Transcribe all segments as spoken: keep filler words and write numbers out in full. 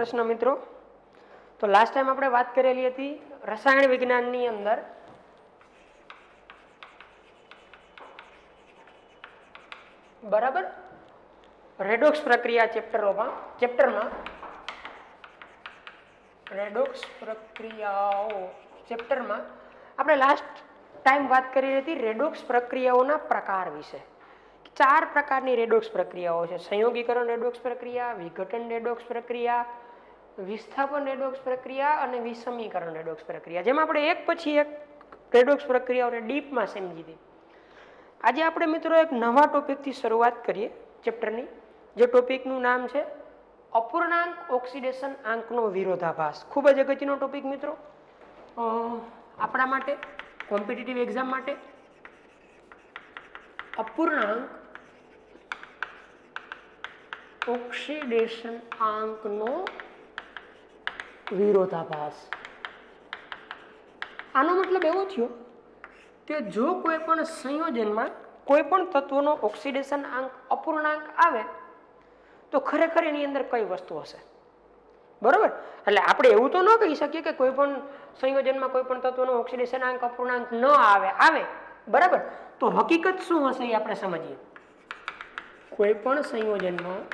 કૃષ્ણ મિત્રો. તો last time આપણે વાત કરેલી હતી રસાયણ વિજ્ઞાનની અંદર બરાબર રેડોક્સ પ્રક્રિયા ચેપ્ટરોમાં ચેપ્ટરમાં રેડોક્સ પ્રક્રિયાઓ ચેપ્ટરમાં આપણે લાસ્ટ ટાઈમ વાત કરી હતી રેડોક્સ પ્રક્રિયાઓના પ્રકાર વિશે. ચાર પ્રકારની રેડોક્સ પ્રક્રિયાઓ છે: સંયોગીકરણ રેડોક્સ પ્રક્રિયા, વિઘટન રેડોક્સ પ્રક્રિયા, વિસ્થાપન રેડોક્સ પ્રક્રિયા અને વિષમીકરણ રેડોક્સ પ્રક્રિયા. જેમાં આપણે એક પછી એક રેડોક્સ પ્રક્રિયાઓને ડીપમાં સમજી હતી. આજે આપણે મિત્રો એક નવા ટોપિકથી શરૂઆત કરીએ ચેપ્ટરની, જે ટોપિકનું નામ છે અપૂર્ણાંક ઓક્સિડેશન આંકનો વિરોધાભાસ. ખૂબ જ અગત્યનો ટોપિક મિત્રો આપણા માટે, કોમ્પિટિટિવ એક્ઝામ માટે. અપૂર્ણાંક ઓક્સિડેશન આંકનો વિરોધાભાસ. આનો મતલબ એવો થયો કે જો કોઈ પણ સંયોજનમાં કોઈ પણ તત્વનો ઓક્સિડેશન આંક અપૂર્ણાંક આવે તો ખરેખર એની અંદર કઈ વસ્તુ હશે, બરોબર? એટલે આપણે એવું તો ન કહી શકીએ કે કોઈ પણ સંયોજનમાં કોઈ પણ તત્વનો ઓક્સિડેશન આંક અપૂર્ણાંક ન આવે આવે બરાબર. તો હકીકત શું હશે એ આપણે સમજીએ. કોઈ પણ સંયોજનમાં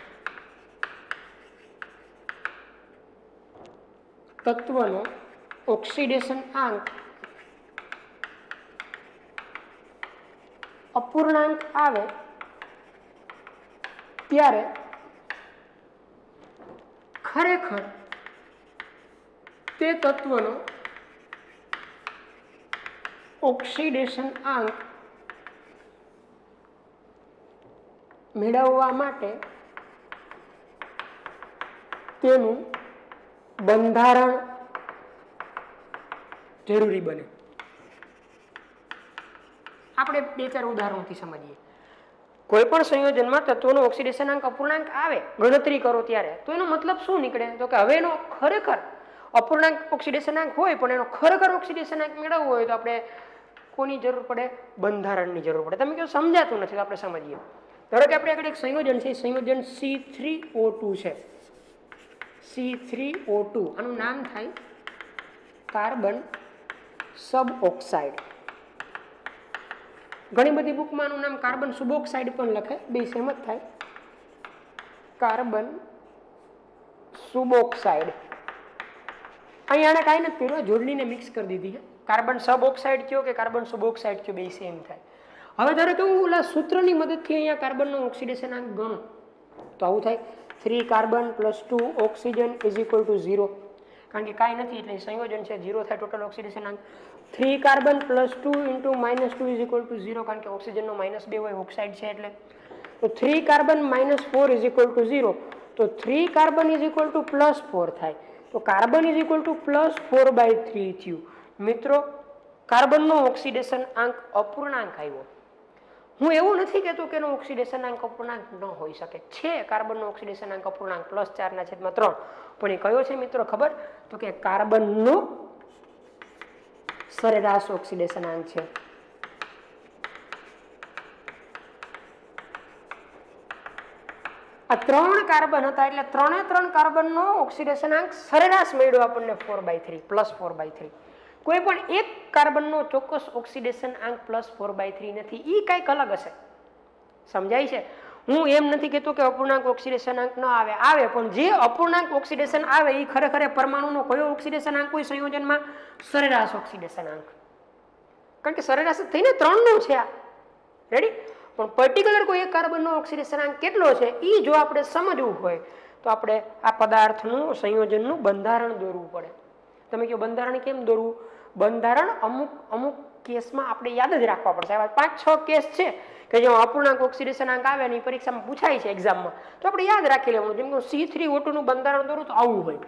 તત્વનો ઓક્સિડેશન આંક અપૂર્ણાંક આવે ત્યારે ખરેખર તે તત્વનો ઓક્સિડેશન આંક મેળવવા માટે તેનું બંધારણ જરૂરી બને. આપણે બે ચાર ઉદાહરણોથી સમજીએ. કોઈ પણ સંયોજનમાં તત્વોનો ઓક્સિડેશન આંક અપૂર્ણાંક આવે, ગણતરી કરો ત્યારે, તો એનો મતલબ શું નીકળે? તો કે હવે એનો ખરેખર અપૂર્ણાંક ઓક્સિડેશન આંક હોય પણ એનો ખરેખર ઓક્સિડેશન આંક મેળવવો હોય તો આપણે કોની જરૂર પડે? બંધારણની જરૂર પડે. તમે કહો સમજાતું નથી તો આપણે સમજીએ. ધારો કે આપણે આગળ એક સંયોજન છે, સંયોજન સી થ્રી ઓ ટુ છે. સી થ્રી ઓ ટુ આનું નામ થાય કાર્બન સબ ઓક્સાઇડ. ઘણી બધી બુકમાં આનું નામ કાર્બન સુબોક્સાઇડ પણ લખે, બે સેમ જ થાય. Carbon suboxide. અહીંયા આને કાંઈ નથી કર્યું, જોડણીને મિક્સ કરી દીધી છે. કાર્બન સબ ઓક્સાઇડ કયો કે કાર્બન સુબોક્સાઇડ કયો, બે સેમ થાય. હવે ધારો કે હું ઓલા સૂત્રની મદદથી અહીંયા કાર્બનનો ઓક્સિડેશન આંક ગણું તો આવું થાય three carbon plus two oxygen is equal to zero. કારણ કે કાંઈ નથી એટલે સંયોજન છે, ઝીરો થાય ટોટલ ઓક્સિડેશન આંક. Three carbon plus two into minus two is equal to zero, કારણ કે ઓક્સિજનનો માઇનસ બે હોય, ઓક્સાઇડ છે એટલે. તો three carbon minus four is equal to zero. તો three carbon is equal to plus four થાય. તો carbon is equal to plus four by three થયું. મિત્રો કાર્બનનો ઓક્સિડેશન આંક અપૂર્ણાંક આવ્યો. હું એવું નથી કહેતો કે એનો ઓક્સિડેશન આંક અપૂર્ણાંક ન હોઈ શકે. છે કાર્બનનો ઓક્સિડેશન આંક અપૂર્ણાંક પ્લસ ચારના છેદમાં ત્રણ. પણ એ કયો છે મિત્રો ખબર? તો કે કાર્બનનો સરેરાશ ઓક્સિડેશન આંક છે. આ ત્રણ કાર્બન હતા એટલે ત્રણે ત્રણ કાર્બનનો ઓક્સિડેશન આંક સરેરાશ મળ્યો આપણને four by three plus four by three. કોઈ પણ એક કાર્બનનો ચોક્કસ ઓક્સિડેશન આંક પ્લસ ફોર બાય થ્રી નથી, એ કંઈક અલગ હશે. સમજાય છે? હું એમ નથી કહેતો કે અપૂર્ણાંક ઓક્સિડેશન આંક ન આવે, આવે, પણ જે અપૂર્ણાંક ઓક્સિડેશન આવે એ ખરેખર પરમાણુનો કયો ઓક્સિડેશન આંક કોઈ સંયોજનમાં? સરેરાશ ઓક્સિડેશન આંક. કારણ કે સરેરાશ થઈને ત્રણનો છે આ, રેડી? પણ પર્ટિક્યુલર કોઈ એક કાર્બનનો ઓક્સિડેશન આંક કેટલો છે એ જો આપણે સમજવું હોય તો આપણે આ પદાર્થનું સંયોજનનું બંધારણ દોરવું પડે. તમે કહો બંધારણ કેમ દોરવું? બંધારણ અમુક અમુક કેસમાં આપણે યાદ જ રાખવા પડશે. આવા પાંચ છ કેસ છે કે જેમાં અપૂર્ણાંક ઓક્સિડેશન આંક આવે ને પરીક્ષામાં પૂછાય છે એક્ઝામમાં, તો આપણે યાદ રાખી લેવાનું. જેમ કે સી થ્રી ઓ ટુ નું બંધારણ દોરું તો આવું હોય,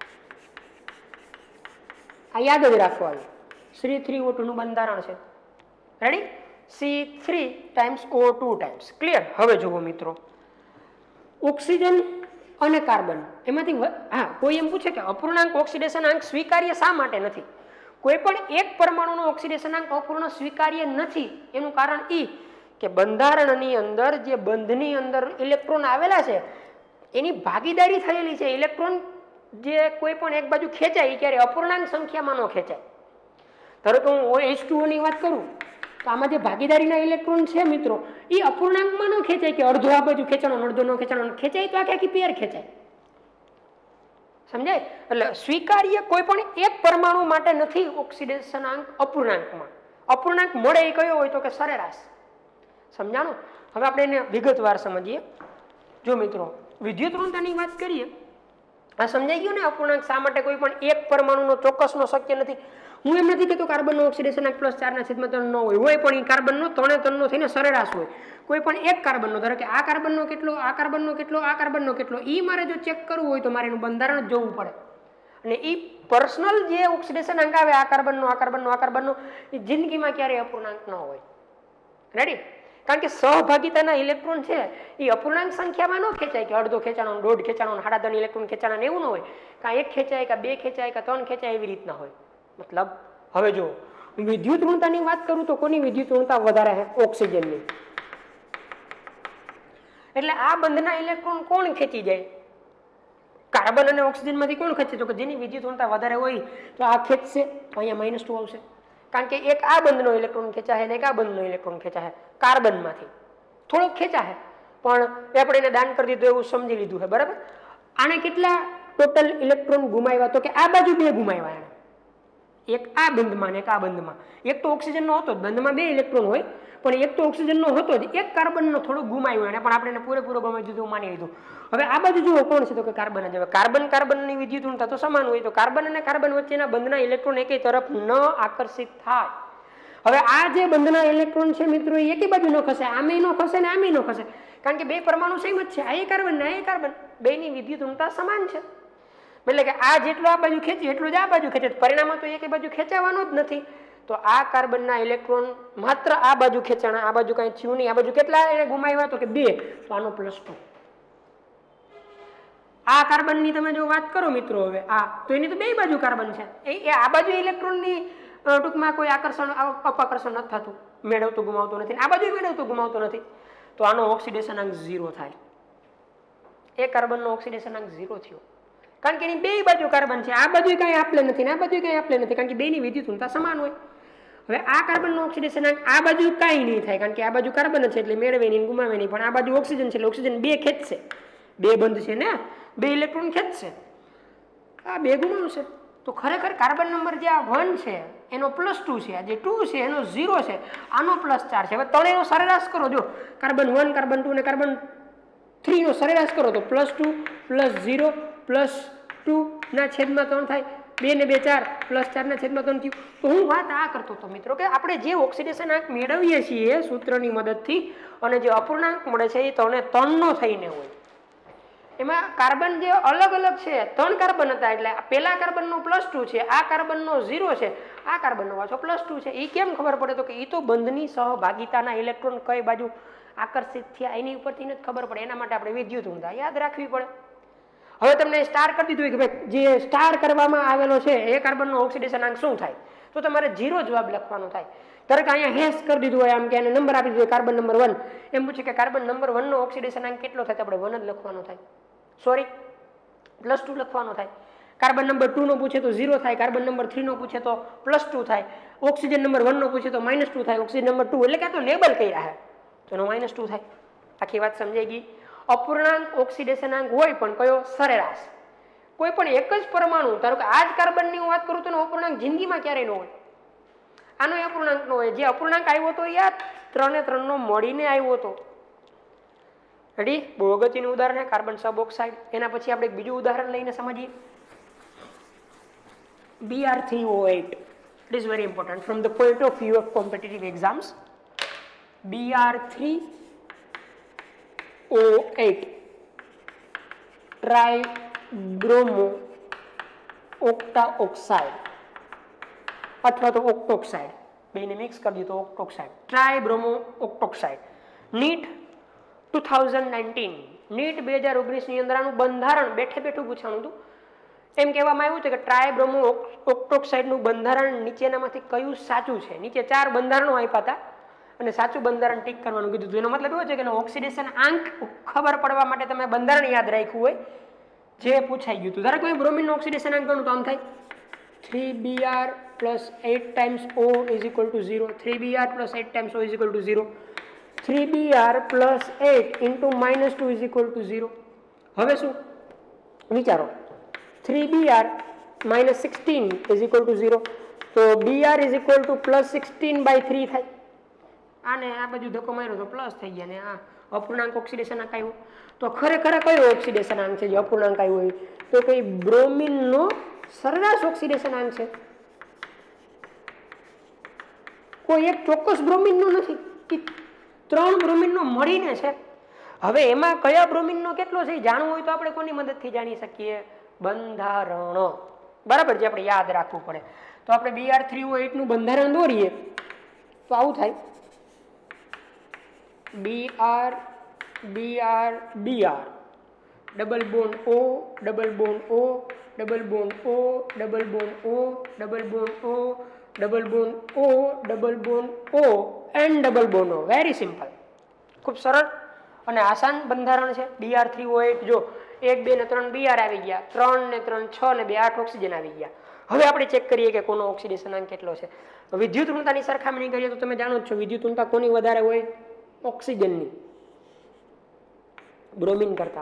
આ યાદ જ રાખવાનું. સી થ્રી ઓ ટુ નું બંધારણ છે, ready? C three times O two times. Clear? હવે જુઓ મિત્રો, ઓક્સિજન અને કાર્બન એમાંથી હા કોઈ એમ પૂછે કે અપૂર્ણાંક ઓક્સિડેશન આંક સ્વીકાર્ય શા માટે નથી? કોઈ પણ એક પરમાણુનો ઓક્સિડેશન આંક અપૂર્ણ સ્વીકાર્ય નથી. એનું કારણ એ કે બંધારણની અંદર જે બંધની અંદર ઇલેક્ટ્રોન આવેલા છે એની ભાગીદારી થયેલી છે. ઇલેક્ટ્રોન જે કોઈ પણ એક બાજુ ખેંચાય એ ક્યારે અપૂર્ણાંક સંખ્યામાં ન ખેંચાય. ધારો કે હું એચ ટુ ઓ ની વાત કરું તો આમાં જે ભાગીદારીના ઇલેક્ટ્રોન છે મિત્રો એ અપૂર્ણાંકમાં ન ખેંચાય કે અડધો આ બાજુ ખેંચાણો અડધો ન ખેંચાણો, ખેંચાય તો આખી આખી પેર ખેંચાય. સમજાય? એટલે સ્વીકાર્ય કોઈ પણ એક પરમાણુ માટે નથી ઓક્સિડેશનાંક અપૂર્ણાંકમાં. અપૂર્ણાંક મળે એ કયો હોય તો કે સરેરાશ. સમજાણો? હવે આપણે એને વિગતવાર સમજીએ. જો મિત્રો વિદ્યુત ઋણતાની વાત કરીએ, આ સમજાઈ ગયું ને અપૂર્ણાંક શા માટે કોઈ પણ એક પરમાણુનો ચોક્કસનો શક્ય નથી. હું એમ નથી કહેતો કાર્બનનો ઓક્સિડેશનાંક પ્લસ ચાર ના છેદમાં ત્રણ ન હોય, હોય પણ એ કાર્બનનો ત્રણે ત્રણનો થઈને સરેરાશ હોય. કોઈ પણ એક કાર્બનનો, ધારો કે આ કાર્બનનો કેટલો, આ કાર્બનનો કેટલો, આ કાર્બનનો કેટલો, એ મારે જો ચેક કરવું હોય તો મારે એનું બંધારણ જોવું પડે. અને એ પર્સનલ જે ઓક્સિડેશનાંક આવે આ કાર્બનનો, આ કાર્બનનો, આ કાર્બનનો, એ જિંદગીમાં ક્યારેય અપૂર્ણાંક ન હોય. રેડી? કારણ કે સહભાગિતાના ઇલેક્ટ્રોન છે એ અપૂર્ણાંક સંખ્યામાં ન ખેંચાય કે અડધો ખેંચાણો, દોઢ ખેંચાણો, સાડા ત્રણ ઇલેક્ટ્રોન ખેંચાણા એવું ન હોય. કાં એક ખેંચાય, કાં બે ખેંચાય, કાં ત્રણ ખેંચાય, એવી રીતના હોય. મતલબ હવે જો વિદ્યુત ઋણતાની વાત કરું તો કોની વિદ્યુત ઋણતા વધારે છે? ઓક્સિજનની. એટલે આ બંધના ઇલેક્ટ્રોન કોણ ખેંચી જાય? કાર્બન અને ઓક્સિજન માંથી કોણ ખેંચે? તો કે જેની વિદ્યુત ઋણતા વધારે હોય તો આ ખેંચશે, તો અહીંયા માઇનસ ટુ આવશે. કારણ કે એક આ બંધનો ઇલેક્ટ્રોન ખેંચાય અને એક આ બંધનો ઇલેક્ટ્રોન ખેંચાય કાર્બનમાંથી. થોડોક ખેંચાય પણ આપણે એને દાન કરી દીધું એવું સમજી લીધું છે. બરાબર? આને કેટલા ટોટલ ઇલેક્ટ્રોન ગુમાવ્યા? તો કે આ બાજુ બે ગુમાવ્યા એને. એક આ બંધમાં ને એક આ બંધમાં. એક તો ઓક્સિજનનો હતો, બંધમાં બે ઇલેક્ટ્રોન હોય પણ એક તો ઓક્સિજનનો હતો જ, એક કાર્બનનો થોડો ગુમાવ્યો એને, પણ આપણે એને પૂરેપૂરો ગમાવી દીધું, માની લીધું. હવે આ બાજુ જુઓ કોણ છે? તો કે કાર્બન જ. હવે કાર્બન કાર્બનની વિદ્યુત ઋણતા તો સમાન હોય, તો કાર્બન અને કાર્બન વચ્ચેના બંધના ઇલેક્ટ્રોન એકે તરફ ન આકર્ષિત થાય. હવે આ જે બંધના ઇલેક્ટ્રોન છે મિત્રો એ એકી બાજુ ન ખસે, આમે ન ખસે ને આમે ન ખસે, કારણ કે બે પરમાણુ સેમ જ છે. આ એ કાર્બન ને આ એ કાર્બન, બેની વિદ્યુત ઋણતા સમાન છે. એટલે કે આ જેટલો આ બાજુ ખેંચે એટલું જ આ બાજુ ખેંચે, પરિણામ તો એક બાજુ ખેંચાવાનો જ નથી. તો આ કાર્બનના ઇલેક્ટ્રોન માત્ર આ બાજુ ખેંચાણા, આ બાજુ કઈ થયું નહીં. આ બાજુ કેટલા એને ગુમાવ્યા? તો કે બે, તો આનો પ્લસ ટુ. આ કાર્બનની તમે જો વાત કરો મિત્રો હવે આ, તો એની તો બે બાજુ કાર્બન છે. એ આ બાજુ ઇલેક્ટ્રોનની ટૂંકમાં કોઈ આકર્ષણ અપાકર્ષણ નથી થતું, મેળવતું ગુમાવતું નથી. આ બાજુ મેળવતું ગુમાવતું નથી, તો આનો ઓક્સિડેશનાંક ઝીરો થાય. એ કાર્બનનો ઓક્સિડેશનાંક ઝીરો થયો કારણ કે એની બે બાજુ કાર્બન છે. આ બાજુ કઈ આપલે નથી ને આ બાજુ કઈ આપલે નથી, કારણ કે બેની વિદ્યુત ઋણતા સમાન હોય. હવે આ કાર્બનનો ઓક્સિડેશનાંક આ બાજુ કઈ નહીં થાય, કારણ કે આ બાજુ કાર્બન છે એટલે મેળવે નહીં, ગુમાવે નહીં. પણ આ બાજુ ઓક્સિજન છે એટલે ઓક્સિજન બે ખેંચશે, બે બંધ છે ને, બે ઇલેક્ટ્રોન ખેંચશે, આ બે ગુમાવશે. તો ખરેખર કાર્બન નંબર જે આ વન છે એનો પ્લસ ટુ છે, આ જે ટુ છે એનો ઝીરો છે, આનો પ્લસ ચાર છે. હવે ત્રણેયનો સરેરાશ કરો, જો કાર્બન વન, કાર્બન ટુ અને કાર્બન થ્રી નો સરેરાશ કરો તો plus two plus zero plus two ના છેદમાં ત્રણ થાય, બે ને બે ચાર, પ્લસ ચાર ના છેદમાં ત્રણ થયું. તો હું વાત આ કરતો હતો મિત્રો કે આપણે જે ઓક્સિડેશન આંક મેળવીએ છીએ સૂત્રની મદદથી અને જે અપૂર્ણાંક મળે છે એ ત્રણે ત્રણનો થઈને હોય. એમાં કાર્બન જે અલગ અલગ છે, ત્રણ કાર્બન હતા એટલે પેલા કાર્બનનો પ્લસ ટુ છે, આ કાર્બનનો ઝીરો છે, આ કાર્બનનો પાછો પ્લસ ટુ છે. એ કેમ ખબર પડે? તો કે એ તો બંધની સહભાગિતાના ઇલેક્ટ્રોન કઈ બાજુ આકર્ષિત થયા એની ઉપરથી જ ખબર પડે. એના માટે આપણે વિદ્યુત ઋણતા યાદ રાખવી પડે. હવે તમને સ્ટાર કરી દીધું કે ભાઈ જે સ્ટાર કરવામાં આવેલો છે એ કાર્બનનો ઓક્સિડેશન આંક શું થાય, તો તમારે ઝીરો જવાબ લખવાનો થાય. ધારો કે અહીંયા હેશ કરી દીધું હોય, આમ કે એને નંબર આપી દીધો કાર્બન નંબર વન, એમ પૂછે કે કાર્બન નંબર વન નો ઓક્સિડેશન આંક કેટલો થાય, તો આપણે વન જ લખવાનો થાય, સોરી પ્લસ ટુ લખવાનો થાય. કાર્બન નંબર ટુ નો પૂછે તો ઝીરો થાય, કાર્બન નંબર થ્રી નો પૂછે તો પ્લસ ટુ થાય, ઓક્સિજન નંબર વન નો પૂછે તો માઇનસ ટુ થાય, ઓક્સિજન નંબર ટુ એટલે કે તો લેબલ કર્યા છે તો એનો માઇનસ ટુ થાય. આખી વાત સમજાઈ ગઈ. અપૂર્ણાંક ઓક્સિડેશનાંક હોય પણ કયો? સરેરાશ. કોઈ પણ એક જ પરમાણુ, ધારો કે આ જ કાર્બનની હું વાત કરું તો અપૂર્ણાંક જિંદગીમાં ક્યારેય ન હોય, આનો અપૂર્ણાંક ન હોય. જે અપૂર્ણાંક આવ્યો હતો એ ત્રણે ત્રણ નો મળીને આવ્યો હતો. રેડી? બહુ અગત્યનું ઉદાહરણ છે કાર્બન સબ ઓક્સાઇડ. એના પછી આપણે એક બીજું ઉદાહરણ લઈને સમજીએ. B R three O eight. It is very important from the point of view of competitive exams. B R three O eight tribromo octa oxide અથવા તો ઓક્ટોક્સાઇડ, બેને મિક્સ કરી દીધું તો octoxide, tribromo octoxide. NEET two thousand nineteen, NEET બે હજાર ઓગણીસ ની અંદર આનું બંધારણ બેઠે બેઠું પૂછાણું હતું. એમ કહેવામાં આવ્યું છે કે ટ્રાઇબ્રોમો ઓક્ટોક્સાઇડ નું બંધારણ નીચેનામાંથી કયું સાચું છે. નીચે ચાર બંધારણો આપ્યા હતા અને સાચું બંધારણ ટીક કરવાનું કીધું હતું. એનો મતલબ એવો છે કે ઓક્સિડેશન આંક ખબર પડવા માટે તમે બંધારણ યાદ રાખ્યું હોય જે પૂછાઈ ગયું હતું. ધારો કોઈ બ્રોમિનનો ઓક્સિડેશન આંક ગણું તો આમ થાય three B R plus eight times O is equal to zero, three B R plus eight times O is equal to zero, three B R plus eight into minus two is equal to zero. હવે શું વિચારો, three B R minus sixteen is equal to zero, તો B R is equal to plus sixteen by three થાય. આને આ બાજુ ધક્કો માર્યો તો પ્લસ થઈ ગયા ને આ અપૂર્ણાંક ઓક્સિડેશન આંક આવ્યો. તો ખરેખર કયો ઓક્સિડેશન આંક છે જે અપૂર્ણાંક આવ્યો હોય? તો કઈ બ્રોમિનનો સરેરાશ ઓક્સિડેશન આંક છે. કોઈ એક ચોક્કસ બ્રોમિનનો નથી, ત્રણ બ્રોમિનનો મળીને છે. હવે એમાં કયા બ્રોમિનનો કેટલો છે જાણવું હોય તો આપણે કોની મદદથી જાણી શકીએ? બંધારણ. બરાબર, જે આપણે યાદ રાખવું પડે. તો આપણે B R three O eight નું બંધારણ દોરીએ તો આવું થાય B R B R B R double bond O double bond O double bond O double bond O double bond O double bond O double bond O and double bond O. Very simple, ખૂબ સરળ અને આસાન બંધારણ છે. B R three O eight જો એક બે ને ત્રણ બી આર આવી ગયા, ત્રણ ને ત્રણ છ ને બે આઠ ઓક્સિજન આવી ગયા. હવે આપણે ચેક કરીએ કે કોનો ઓક્સિડેશન આંક કેટલો છે. વિદ્યુત ઋણતાની સરખામણી કરીએ તો તમે જાણો જ છો વિદ્યુત ઋણતા કોની વધારે હોય? ઓક્સિજનની, બ્રોમિન કરતા.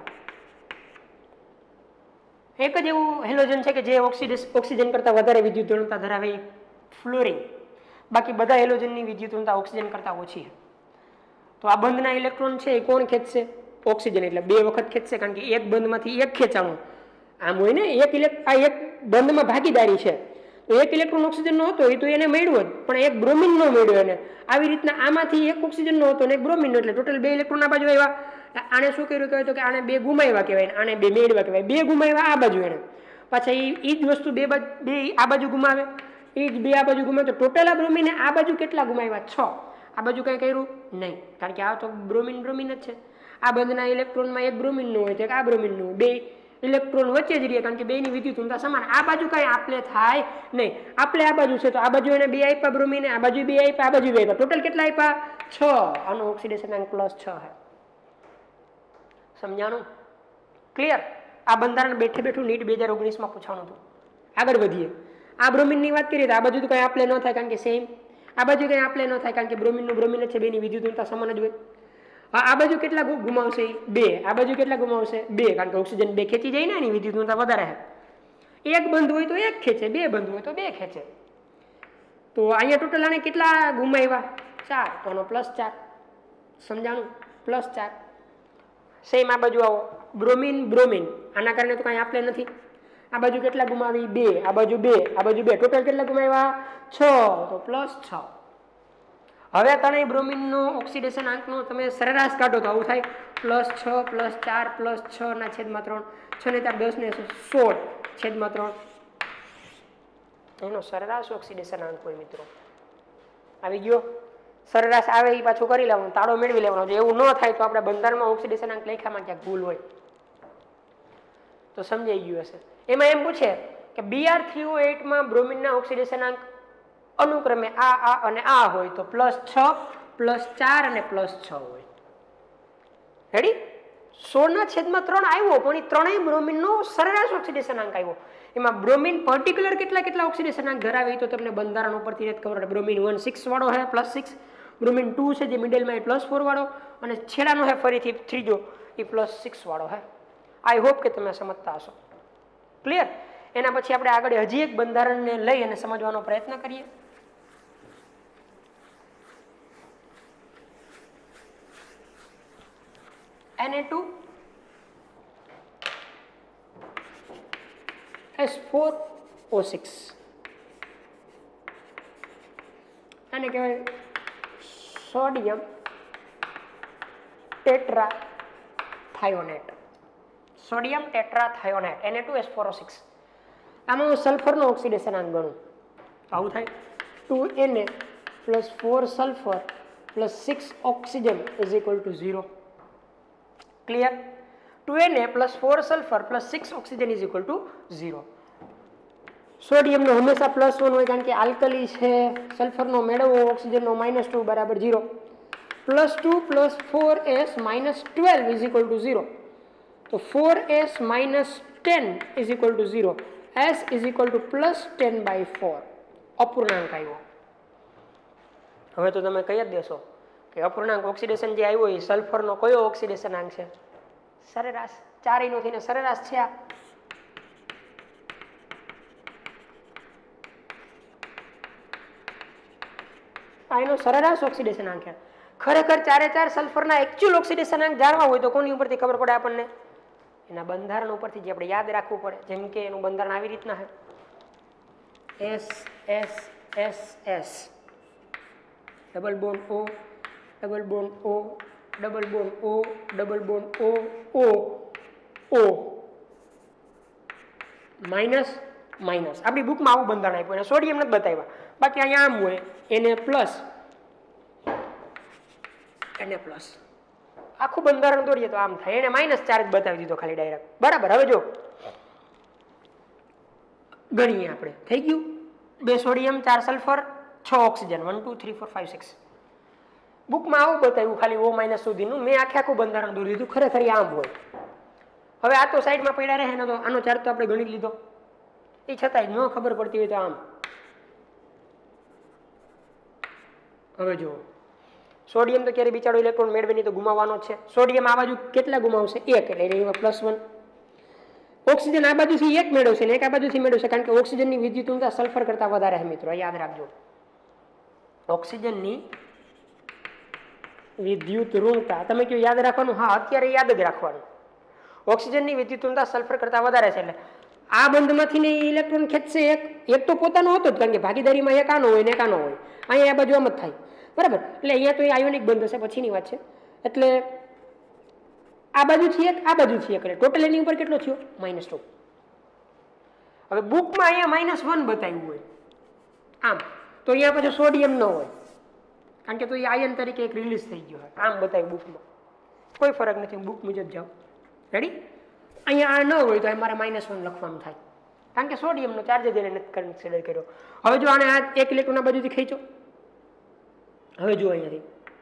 એક જ એવું હેલોજન છે કે જે ઓક્સિજન કરતા વધારે વિદ્યુત ઋણતા ધરાવે, ફ્લોરિન. બાકી બધા હેલોજનની વિદ્યુત ઋણતા ઓક્સિજન કરતા ઓછી છે. તો આ બંધના ઇલેક્ટ્રોન છે એ કોણ ખેંચશે? ઓક્સિજન. એટલે બે વખત ખેંચશે, કારણ કે એક બંધમાંથી એક ખેંચાણું આમ હોય ને, એક ઇલેક્ટ આ એક બંધમાં ભાગીદારી છે. તો એક ઇલેક્ટ્રોન ઓક્સિજનનો હતો એ તો એને મળ્યો જ, પણ એક બ્રોમિનનો મળ્યો એને. આવી રીતના આમાંથી એક ઓક્સિજનનો હતો ને એક બ્રોમિનનો, એટલે ટોટલ બે ઇલેક્ટ્રોન આ બાજુ આવ્યા. આને શું કર્યું કહેવાય? તો કે આને બે ગુમાવ્યા કહેવાય, આને બે મેળવ્યા કહેવાય. બે ગુમાવ્યા આ બાજુ એને, પાછા એ જ વસ્તુ બે બાજુ બે આ બાજુ ગુમાવે, એ જ બે આ બાજુ ગુમાવે. તો ટોટલ આ બ્રોમિને આ બાજુ કેટલા ગુમાવ્યા? છ. આ બાજુ કંઈ કર્યું નહીં, કારણ કે આ તો બ્રોમિન બ્રોમિન જ છે. આ બંધના ઇલેક્ટ્રોનમાં એક બ્રોમિનનો હોય તો એક આ બ્રોમિનનો હોય, બે ઇલેક્ટ્રોન વચ્ચે જ રહે, કારણ કે બેની વિદ્યુત ઋણતા સમાન. આ બાજુ કઈ આપલે થાય નહીં. આપલે આ બાજુ છે તો આ બાજુ એને બે આપ્યા બ્રોમિને, આ બાજુ બે આપ્યા, આ બાજુ બે આપ્યા, ટોટલ કેટલા આપ્યા? છ. આનો ઓક્સિડેશન આંક પ્લસ છ હે. સમજાણું? ક્લિયર? આ બંધારણ બેઠે બેઠું નીટ બે હજાર ઓગણીસ માં પૂછવાનું હતું. આગળ વધીએ. આ બ્રોમિનની વાત કરીએ તો આ બાજુ તો કઈ આપલે ન થાય, કારણ કે સેમ. આ બાજુ કઈ આપલે ન થાય, કારણ કે બ્રોમિનનું બ્રોમિન જ છે, બેની વિદ્યુત ઋણતા સમાન જ હોય. આ બાજુ કેટલા ગુમાવશે? બે. આ બાજુ કેટલા ગુમાવશે? બે, કારણ કે ઓક્સિજન બે ખેંચી જાય ને, એની વિદ્યુત ઋણતા વધારે છે. એક બંધ હોય તો એક ખેંચે, બે બંધ હોય તો બે ખેંચે. તો અહીંયા ટોટલ આને કેટલા ગુમાવ્યા? ચાર. તો આનો પ્લસ ચાર. સમજાણું? પ્લસ ચાર. સેમ આ બાજુ આવો, બ્રોમિન બ્રોમિન, આના કારણે તો કાંઈ આપલે નથી. આ બાજુ કેટલા ગુમાવી? બે. આ બાજુ બે, આ બાજુ બે, ટોટલ કેટલા ગુમાવ્યા? છ. તો પ્લસ છ. હવે ત્રણેય બ્રોમિનનો ઓક્સિડેશન આંકનો તમે સરેરાશ કાઢો તો આવું થાય પ્લસ છ પ્લસ ચાર પ્લસ છ ના છેદમાં ત્રણ, છ ને ચાર દસ ને સોળ છેદમાં ત્રણ. એનો સરેરાશ ઓક્સિડેશન આંક હોય મિત્રો. આવી ગયો? સરેરાશ આવે એ પાછું કરી લેવાનું, તાળો મેળવી લેવાનો. જો એવું ન થાય તો આપણે બંધારણમાં ઓક્સિડેશન આંક લખ્યામાં ક્યાંક ભૂલ હોય તો સમજાઈ ગયું હશે. એમાં એમ પૂછે કે B R three O eight માં બ્રોમિનના ઓક્સિડેશન આંક અનુક્રમે આ આ અને આ હોય તો પ્લસ છ પ્લસ ચાર અને પ્લસ છ હોય. રેડી? સોળ ના છેદમાં ત્રણ આવ્યો, પણ એ ત્રણેય બ્રોમિનનો સરેરાશ ઓક્સિડેશન આંક આવ્યો. એમાં બ્રોમિન પર્ટિક્યુલર કેટલા કેટલા ઓક્સિડેશન આંક ધરાવે તો તમને બંધારણ ઉપરથી જ ખબર પડે. બ્રોમિન વન સિક્સ વાળો હે પ્લસ સિક્સ, બ્રોમિન ટુ છે જે મિડલમાં એ પ્લસ ફોર વાળો, અને છેલ્લાનો હે ફરીથી ત્રીજો એ પ્લસ સિક્સ વાળો હે. આઈ હોપ કે તમે સમજતા હશો. ક્લિયર? એના પછી આપણે આગળ હજી એક બંધારણને લઈ અને સમજવાનો પ્રયત્ન કરીએ. N A two S four O six, આને કહેવાય sodium tetra thionate. Sodium tetra thionate N A two S four O six. આમાં હું સલ્ફરનો ઓક્સિડેશન આંક ગણું આવું થાય two N A plus four sulphur plus six oxygen is equal to zero. Clear? Two N A plus four sulphur plus six oxygen is equal to zero. સોડિયમનો હંમેશા plus one હોય, કારણ કે આલ્કલી છે. સલ્ફરનો મેળવવો ઓક્સિજનનો માઇનસ ટુ બરાબર zero. Plus two plus four S minus twelve is equal to zero. તો four S minus ten is equal to zero, S is equal to plus ten by four. અપૂર્ણાંક આવ્યો. હવે તો તમે કહી જ દેશો કે અપૂર્ણાંક ઓક્સિડેશન જે આવ્યો એ સલ્ફરનો કયો ઓક્સિડેશન આંક છે? સરેરાશ. ચારેયનો થઈને સરેરાશ છે આ. આ એનો સરેરાશ ઓક્સિડેશન આંક છે. ખરેખર ચારે ચાર સલ્ફરના એકચ્યુઅલ ઓક્સિડેશન આંક જાણવા હોય તો કોની ઉપરથી ખબર પડે આપણને? એના બંધારણ ઉપરથી જે આપણે યાદ રાખવું પડે. જેમ કે એનું બંધારણ આવી રીતના છે, S S S S double bond O double bond O double bond O double bond O O O minus minus. આપણી બુકમાં આવું બંધારણ આપ્યું અને સોડિયમ નથી બતાવ્યા. બાકી અહીંયા આમ હોય, એને પ્લસ એને પ્લસ આખું બંધારણ દોરીએ તો આમ થાય. એને માઇનસ ચાર્જ બતાવી દીધો ખાલી ડાયરેક્ટ. બરાબર. હવે જો ગણીએ આપણે. થઈ ગયું. બે સોડિયમ, ચાર સલ્ફર, છ oxygen. One two three four five six. બુકમાં આવું બતાવ્યું ખાલી ઓ માઇનસ સુધીનું. મેં આખે આખું બંધારણ દોરી દીધું. ખરેખર આમ હોય. હવે આ તો સાઈડમાં પડ્યા રહે ને તો આનો ચાર્જ તો આપણે ગણી લીધો. એ છતાંય ન ખબર પડતી હોય તો આમ. હવે જુઓ, સોડિયમ તો ક્યારે બિચારો ઇલેક્ટ્રોન મેળવે નહીં તો ગુમાવવાનો છે. સોડિયમ આ બાજુ કેટલા ગુમાવશે? એક. એટલે પ્લસ વન. ઓક્સિજન આ બાજુથી એક મેળવશે ને એક આ બાજુથી મેળવશે, કારણ કે ઓક્સિજનની વિદ્યુત ઊર્જા સલ્ફર કરતા વધારે છે મિત્રો. યાદ રાખજો, ઓક્સિજનની વિદ્યુત ઋણતા તમે કયો યાદ રાખવાનું? હા, અત્યારે યાદ જ રાખવાનું. ઓક્સિજનની વિદ્યુત ઋણતા સલ્ફર કરતા વધારે છે. એટલે આ બંધમાંથી ને ઇલેક્ટ્રોન ખેંચશે એક. એક તો પોતાનો હતો જ, કારણ કે ભાગીદારીમાં એક આનો હોય ને એક આનો હોય. અહીંયા આ બાજુ આમ જ થાય. બરાબર. એટલે અહીંયા તો એ આયોનિક બંધ હશે, પછીની વાત છે. એટલે આ બાજુથી એક આ બાજુથી એક, એટલે ટોટલ એની ઉપર કેટલો થયો? Minus two. હવે બુકમાં અહીંયા માઇનસ વન બતાવ્યું હોય આમ, તો અહીંયા પછી સોડિયમ ન હોય, કારણ કે તો એ આયન તરીકે એક રિલીઝ થઈ ગયો હોય. આમ બતાવ્યું બુકમાં. કોઈ ફરક નથી, બુક મુજબ જાઓ. રેડી. અહીંયા આ ન હોય તો મારે માઇનસ વન લખવાનું થાય, કારણ કે સોડિયમનો ચાર્જ જ એને નથી કન્સિડર કર્યો. હવે જો આને આ એક ઇલેક્ટ્રોન આ બાજુથી ખેંચો. હવે જુઓ અહીંયાથી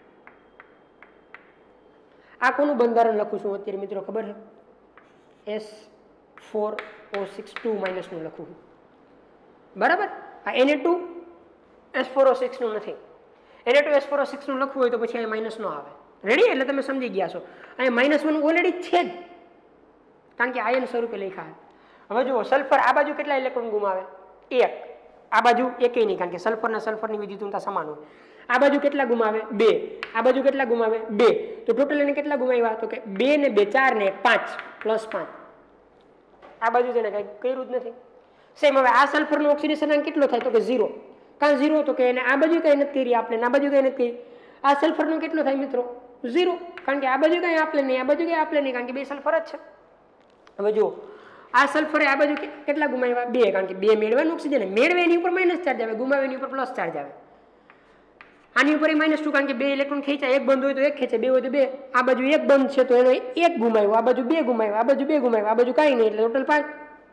આ કોનું બંધારણ લખું છું અત્યારે મિત્રો ખબર છે? S four O six two minus નું લખું છું. બરાબર. આ એને two S four O six નું નથી. એને two S four O six નું લખવું હોય તો પછી અહીંયા માઇનસ નો આવે. રેડી. એટલે તમે સમજી ગયા છો. અહીંયા માઇનસ વન ઓલરેડી છે જ, કારણ કે આયન સ્વરૂપે લખ્યા. હવે જુઓ, સલ્ફર આ બાજુ કેટલા ઇલેક્ટ્રોન ગુમાવે? એક. આ બાજુ એકેય નહીં, કારણ કે સલ્ફર ને સલ્ફરની વિદ્યુતતા સમાન હોય. આ બાજુ કેટલા ગુમાવે? બે. આ બાજુ કેટલા ગુમાવે? બે. તો ટોટલ એને કેટલા ગુમાવ્યા? તો કે બે ને બે ચાર ને પાંચ, પ્લસ પાંચ. આ બાજુ તેને કઈ કર્યું જ નથી. સેમ. હવે આ સલ્ફરનો ઓક્સિડેશન અંક કેટલો થાય? તો કે ઝીરો. કાં ઝીરો? તો કે એને આ બાજુ કઈ નથી કરી આપણે, આ બાજુ કઈ નથી કરી. આ સલ્ફરનો કેટલો થાય મિત્રો? ઝીરો. કારણ કે આ બાજુ કઈ આપણે નહીં, આ બાજુ કઈ આપણે નહીં, કારણ કે બે સલ્ફર જ છે. હવે જુઓ, આ સલ્ફરે આ બાજુ કેટલા ગુમાવ્યા? બે. કારણ કે બે મેળવાનું ઓક્સિજન મેળવે એની ઉપર માઇનસ ચાર્જ આવે, ગુમાવે એની ઉપર પ્લસ ચાર્જ આવે. આની ઉપર માઇનસ ટુ, કારણ કે બે ઇલેક્ટ્રોન ખેંચાય. એક બંધ હોય તો એક ખેંચે, બે હોય તો બે. આ બાજુ એક બંધ છે તો એનો એક ગુમાવ્યો, આ બાજુ બે ગુમાવ્યો, આ બાજુ બે ગુમાવ્યો, આ બાજુ કાંઈ નહીં, એટલે ટોટલ પાંચ.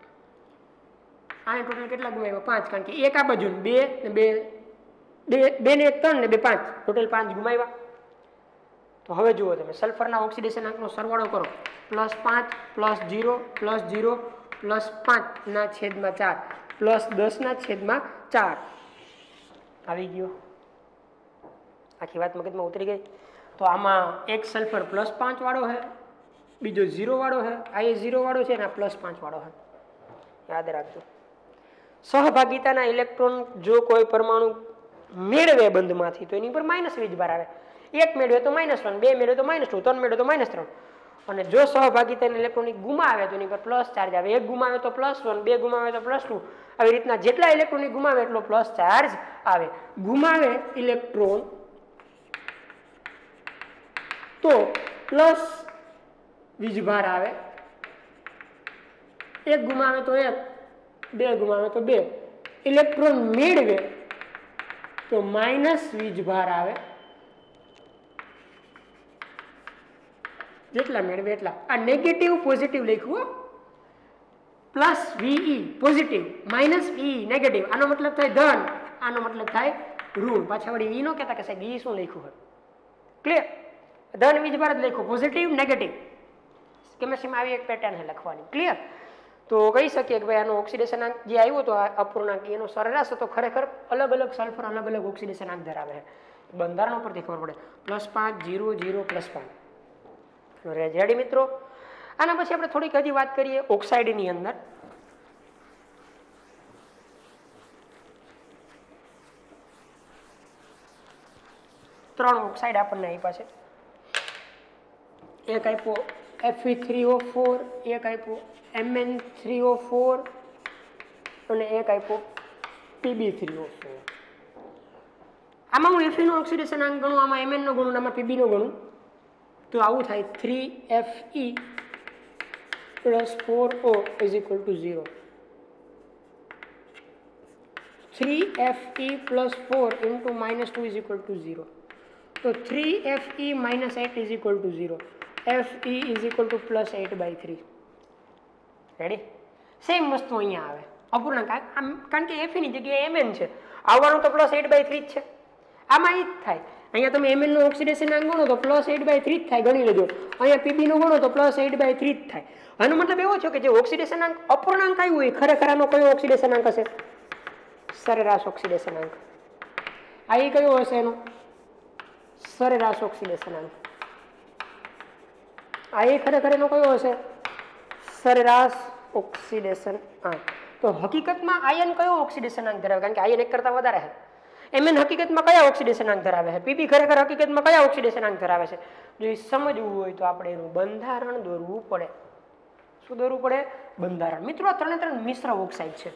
આને ટોટલ કેટલા ગુમાવ્યા? પાંચ. કારણ કે એક આ બાજુ બે ને બે બે ને એક ત્રણ ને બે પાંચ, ટોટલ પાંચ ગુમાવ્યા. તો હવે જુઓ તમે, સલ્ફરના ઓક્સિડેશન આંકનો સરવાળો કરો. પ્લસ પાંચ plus zero plus zero plus પાંચ ના છેદમાં ચાર પ્લસ દસ ના છેદમાં ચાર આવી ગયો. આખી વાત મગજમાં ઉતરી ગઈ. તો આમાં એક સલ્ફર પ્લસ પાંચ વાળો છે, બીજો ઝીરો વાળો છે, આ એ ઝીરો વાળો છે અને આ પ્લસ પાંચ વાળો છે. યાદ રાખજો. સહભાગિતાના ઇલેક્ટ્રોન જો કોઈ પરમાણુ મેળવે બંધમાંથી તો એની ઉપર માઇનસ વીજભાર આવે. એક મેળવે તો માઇનસ વન, બે મેળવે તો માઇનસ ટુ, ત્રણ મેળવે તો માઇનસ ત્રણ. અને જો સહભાગિતાના ઇલેક્ટ્રોનિક ગુમાવે તો એની પર પ્લસ ચાર્જ આવે. એક ગુમાવે તો પ્લસ વન, બે ગુમાવે તો પ્લસ ટુ. આવી રીતના જેટલા ઇલેક્ટ્રોનિક ગુમાવે એટલો પ્લસ ચાર્જ આવે. ગુમાવે ઇલેક્ટ્રોન તો પ્લસ વીજભાર આવે. એક ગુમાવે તો એક, બે ગુમાવે તો બે. ઇલેક્ટ્રોન મેળવે તો માઇનસ વીજભાર આવે. જેટલા મેળવે એટલા. આ નેગેટિવ પોઝિટિવ લખ્યું. Plus V E positive, minus E negative. આનો મતલબ થાય ધન, આનો મતલબ થાય ઋણ. પાછા વળી ઈ નો કહેતા કે સાહેબ ઈ શું લખ્યું હોય. ક્લિયર? ધન વીજભાર જ લખ્યું, પોઝિટિવ નેગેટિવ. કેમેસ્ટ્રીમાં આવી એક પેટર્ન છે લખવાની. ક્લિયર? તો કહી શકીએ કે ભાઈ આનો ઓક્સિડેશન આંક જે આવ્યો હતો અપૂર્ણાંક એનો સરેરાશ હતો ખરેખર અલગ અલગ સલ્ફર અલગ અલગ ઓક્સિડેશન આંક ધરાવે છે. બંધારણ પરથી ખબર પડે. પ્લસ પાંચ જીરો જીરો પ્લસ પાંચ. રેડી મિત્રો? આના પછી આપણે થોડીક હજી વાત કરીએ ઓક્સાઇડની અંદર. ત્રણ ઓક્સાઇડ આપણને આપ્યા છે. એક આપ્યો F E three O four, એક આપ્યો M N three O four અને એક આપ્યો પી બી થ્રી ઓ ફોર. આમાં હું એફ નો ઓક્સિડેશન આંક ગણું, આમાં એમ એન નો ગણું, આમાં પીબી નો ગણું, તો આવું થાય three F E plus four O is equal to zero. Three F E plus four into minus two is equal to zero. તો three F E minus eight is equal to zero. F E is equal to plus eight by three. Ready? Same વસ્તુ અહીંયા આવે અપૂર્ણાંક, કારણ કે F ની જગ્યાએ M N છે, આવવાનું તો પ્લસ એટ બાય થ્રી જ છે. આમાં એ જ થાય. અહીંયા તમે એમ એન નો ઓક્સિડેશન આંક ગણો તો પ્લસ એટ બાય થ્રી જ થાય, ગણી લેજો. અહીંયા પીબી નો ગણો તો પ્લસ એટ બાય થ્રી જ થાય. આનો મતલબ એવો છે કે જે ઓક્સિડેશન આંક અપૂર્ણાંક આવ્યું હોય ખરેખર આનો કયો ઓક્સિડેશન આંક હશે? સરેરાશ ઓક્સિડેશન આંક. આ એ કયો હશે એનો? સરેરાશ ઓક્સિડેશન આંક. આ એ ખરેખર એનો કયો હશે? સરેરાશ ઓક્સિડેશન આંક. તો હકીકતમાં આયન કયો ઓક્સિડેશન આંક ધરાવે? કારણ કે આયન એક કરતા વધારે છે. એમએન હકીકતમાં કયા ઓક્સિડેશન આંક ધરાવે છે? પીબી ખરેખર હકીકતમાં કયા ઓક્સિડેશન આંક ધરાવે છે? જો એ સમજવું હોય તો આપણે એનું બંધારણ દોરવું પડે. શું દોરવું પડે? બંધારણ. મિત્રો આ ત્રણે ત્રણ મિશ્ર ઓક્સાઇડ છે.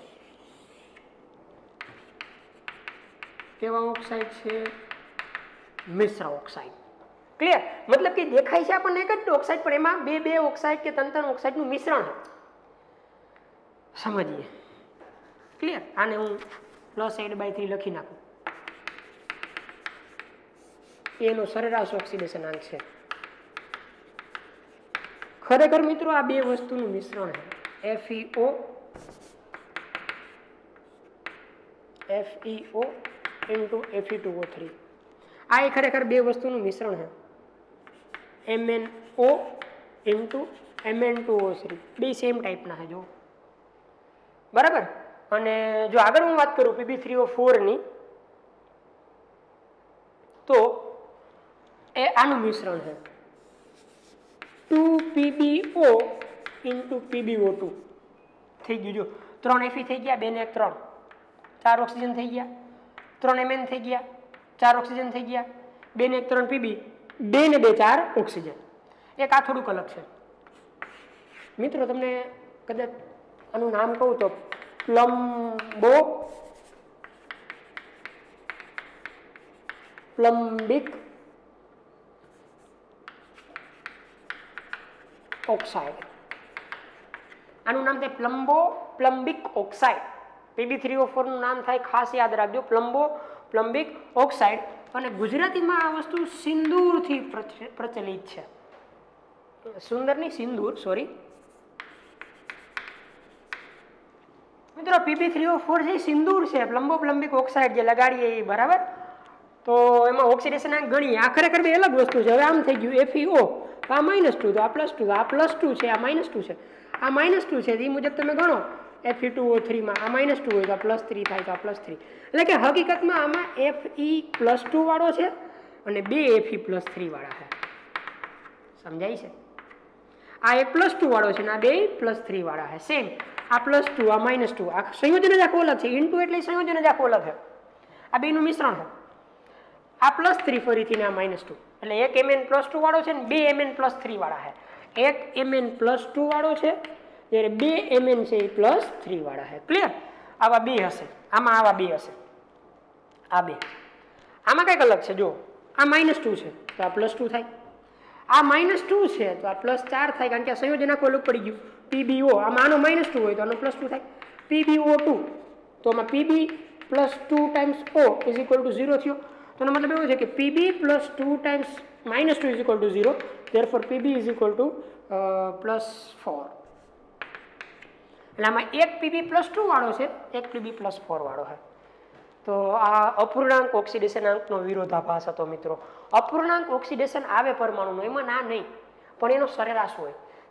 કેવા ઓક્સાઇડ છે? મિશ્ર ઓક્સાઇડ. ક્લિયર? મતલબ કે દેખાય છે આપણને એક જ ઓક્સાઇડ, પણ એમાં બે બે ઓક્સાઇડ કે ત્રણ ત્રણ ઓક્સાઇડનું મિશ્રણ છે. સમજીએ. ક્લિયર? આને હું પ્લસ એટ બાય થ્રી લખી નાખું. એનો સરેરાશ ઓક્સિડેશન આંક છે. ખરેખર મિત્રો આ બે વસ્તુનું મિશ્રણ છે. F E O F E O into F E two O three. આ એ ખરેખર બે વસ્તુનું મિશ્રણ છે. M N O into M N two O three. બે સેમ ટાઈપના છે જો. બરાબર? અને જો આગળ હું વાત કરું પીબી થ્રી ઓ ફોર ની, તો એ આનું મિશ્રણ છે. Two P B O into P B O two થઈ ગયું. જો ત્રણ એફી થઈ ગયા, બે ને એક ત્રણ, ચાર ઓક્સિજન થઈ ગયા. ત્રણ એમએન થઈ ગયા, ચાર ઓક્સિજન થઈ ગયા. બે ને એક ત્રણ પીબી, બે ને બે ચાર ઓક્સિજન. એક આ થોડુંક અલગ છે મિત્રો. તમને કદાચ આનું નામ કહું તો પ્લમ્બો પ્લમ્બિક ઓક્સાઇડ. આનું નામ થાય plumbo plumbic oxide. P B three O four નું નામ થાય, ખાસ યાદ રાખજો, પ્લમ્બો પ્લમ્બિક ઓક્સાઇડ. અને ગુજરાતીમાં આ વસ્તુ સિંદૂરથી પ્રચલિત છે. સુંદર ની સિંદૂર, સોરી મિત્રો. પીબી થ્રી ઓ ફોર જે સિંદૂર છે, પ્લમ્બો પ્લમ્બિક ઓક્સાઇડ જે લગાડીએ એ, બરાબર? તો એમાં ઓક્સિડેશન આંક ગણીએ. આ ખરેખર બે અલગ વસ્તુ છે. હવે આમ થઈ ગયું એફ ઈ ઓ, આ માઇનસ ટુ, તો આ પ્લસ ટુ, આ પ્લસ ટુ છે, આ માઇનસ ટુ છે, આ માઇનસ ટુ છે. એ મુજબ તમે ગણો એફ ઈ ટુ ઓ થ્રીમાં આ માઇનસ ટુ હોય તો આ પ્લસ થ્રી થાય, તો આ પ્લસ થ્રી. એટલે કે હકીકતમાં આમાં એફ ઈ પ્લસ ટુ વાળો છે અને બે એફ ઈ પ્લસ થ્રી વાળા છે. સમજાય છે? આ એક પ્લસ ટુ વાળો છે ને આ બે પ્લસ થ્રી વાળા છે. સેમ આ પ્લસ ટુ, આ માઇનસ ટુ, આ સંયોજન જ આખું અલગ છે. ઇન્ટુ એટલે સંયોજન જ આખું અલગ છે. આ બેનું મિશ્રણ છે. આ પ્લસ થ્રી ફરીથી ને આ માઇનસ ટુ, એટલે એક એમએન પ્લસ ટુ વાળો છે ને બે એમએન પ્લસ થ્રી વાળા છે. એક એમએન પ્લસ ટુ વાળો છે જ્યારે બે એમએન છે એ પ્લસ થ્રી વાળા છે. ક્લિયર? આવા બે હશે, આમાં આવા બે હશે, આ બે. આમાં કંઈક અલગ છે. જો આ માઇનસ ટુ છે તો આ પ્લસ ટુ થાય, આ માઇનસ ટુ છે તો આ પ્લસ ચાર થાય, કારણ કે આ સંયોજન આખું અલગ પડી ગયું. પીબીઓ, આમાં આનો માઇનસ ટુ હોય તો આનો પ્લસ ટુ થાય. પીબીઓ ટુ, તો આમાં P B plus two times O is equal to zero થયો. તો એનો મતલબ એવો છે કે P B plus two times minus two is equal to zero. Therefore P B is equal to plus four. એટલે આમાં એક પીબી પ્લસ ટુ વાળો છે, એક પીબી પ્લસ ફોર વાળો છે. તો આ અપૂર્ણાંક ઓક્સિડેશન આંકનો વિરોધાભાસ હતો મિત્રો. અપૂર્ણાંક ઓક્સિડેશન આવે પરમાણુનો, એમાં ના નહીં, પણ એનો સરેરાશ હોય.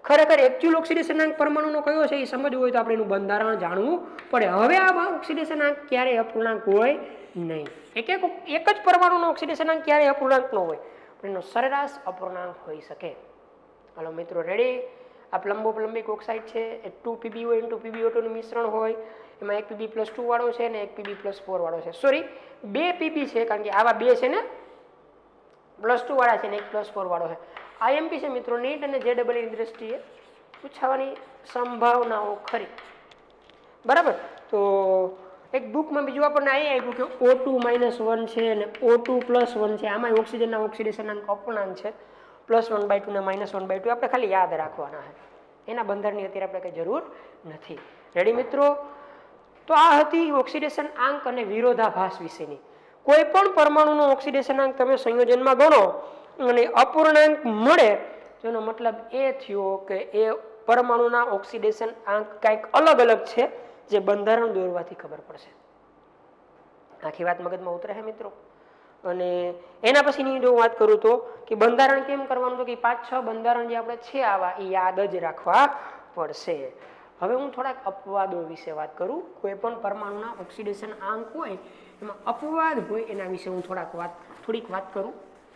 ખરેખર એકચ્યુઅલ ઓક્સિડેશનાંક પરમાણુનો કયો છે એ સમજવું હોય તો આપણે એનું બંધારણ જાણવું પડે. હવે આ ઓક્સિડેશનાંક ક્યારેય અપૂર્ણાંક હોય નહીં. એક એક એક જ પરમાણુનો ઓક્સિડેશનાંક ક્યારેય અપૂર્ણાંક ન હોય, પણ એનો સરેરાશ અપૂર્ણાંક હોઈ શકે. હાલો મિત્રો, રેડી? આ પ્લમ્બોપ્લમ્બિક ઓક્સાઇડ છે એ two P B O into P B O two નું મિશ્રણ હોય. એમાં એક પીબી પ્લસ ટુ વાળો છે અને એક પીબી પ્લસ ફોર વાળો છે. સોરી, બે પીબી છે, કારણ કે આવા બે છે ને પ્લસ ટુ વાળા છે ને એક પ્લસ ફોર વાળો છે. આઈએમપી છે મિત્રો, નીટ અને જે ડબલ ની દ્રષ્ટિએ પૂછવાની સંભાવનાઓ ખરી. બરાબર? તો એક બુકમાં બીજું આપણને અહીં આપ્યું કે ઓ ટુ માઇનસ વન છે અને ઓ ટુ પ્લસ વન છે. આમાં ઓક્સિજનના ઓક્સિડેશનાંક અપૂર્ણાંક છે પ્લસ વન બાય ટુ ને માઇનસ વન બાય ટુ. આપણે ખાલી યાદ રાખવાના છે, એના બંધારણની અત્યારે આપણે કંઈ જરૂર નથી. રેડી મિત્રો? તો આ હતી ઓક્સિડેશન આંક અને વિરોધાભાસ વિશેની. કોઈ પણ પરમાણુનો ઓક્સિડેશન આંક તમે સંયોજનમાં ગણો અને અપૂર્ણાંક મળે તો એનો મતલબ એ થયો કે એ પરમાણુના ઓક્સિડેશન આંક કંઈક અલગ અલગ છે, જે બંધારણ દોરવાથી ખબર પડશે. આખી વાત મગજમાં ઉતરે છે મિત્રો. અને એના પછીની જો વાત કરું તો કે બંધારણ કેમ કરવાનું, તો કે પાંચ છ બંધારણ જે આપણે છે આવા એ યાદ જ રાખવા પડશે. હવે હું થોડાક અપવાદો વિશે વાત કરું. કોઈ પણ પરમાણુના ઓક્સિડેશન આંક હોય એમાં અપવાદ હોય એના વિશે હું થોડાક વાત થોડીક વાત કરું.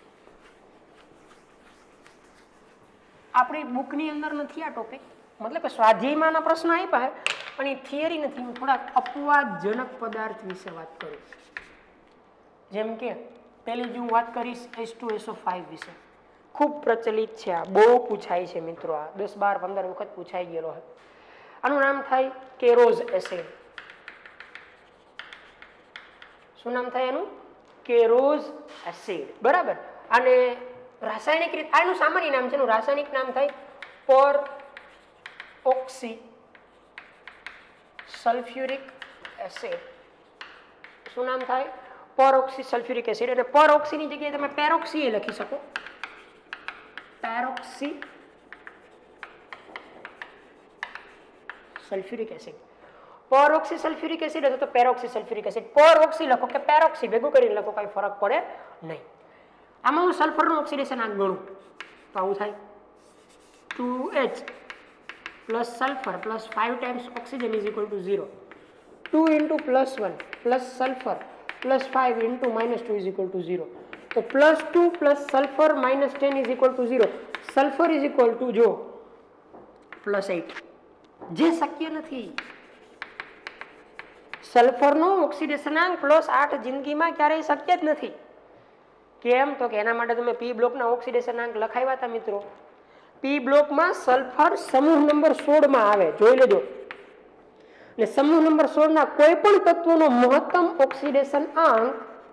આપણી બુકની અંદર નથી આ ટોપિક, મતલબ કે સ્વાધ્યાયમાંના પ્રશ્ન આપ્યા છે પણ એ થિયરી નથી. હું થોડાક અપવાદજનક પદાર્થ વિશે વાત કરું. જેમ કે પહેલી જ હું વાત કરીશ H two S O five વિશે. ખૂબ પ્રચલિત છે, આ બહુ પૂછાય છે મિત્રો. આ દસ બાર પંદર વખત પૂછાઈ ગયેલો છે. આનું નામ થાય કેરોઝ એસિડ. શું નામ થાય એનું? Caro's acid. બરાબર? અને રાસાયણિક રીતે આનું સામાન્ય નામ છે, એનું રાસાયણિક નામ થાય પર ઓક્સી સલ્ફ્યુરિક એસિડ. શું નામ થાય? પર ઓક્સી સલ્ફ્યુરિક એસિડ. અને પર ઓક્સીની જગ્યાએ તમે પેરોક્સી લખી શકો. Peroxy sulphuric acid. Per oxy sulphuric acid અથવા તો પેરોક્સી સલ્ફ્યુરિક એસિડ. પર ઓક્સી લખો કે પેરોક્સી ભેગું કરીને લખો, કઈ ફરક પડે નહીં. આમાં હું સલ્ફરનું ઓક્સિડેશન આંક ગણું તો આવું થાય two H plus sulphur plus five times oxygen is equal to zero. Two into plus one plus sulphur plus five into minus two is equal to zero. તો plus two plus sulphur minus ten is equal to zero. Sulphur is equal to જો plus eight, જે શક્ય નથી. સલ્ફરનો ઓક્સિડેશનાંક plus આઠ જિંદગીમાં ક્યારેય શક્ય જ નથી. કેમ? તો કે એના માટે તમે પી બ્લોકના ઓક્સિડેશનાંક લખાવ્યા હતા મિત્રો. પી બ્લોકમાં સલ્ફર સમૂહ નંબર સોળ માં આવે, જોઈ લેજો. ને સમૂહ નંબર સોળ ના કોઈ પણ તત્વનો મહત્તમ ઓક્સિડેશન આંક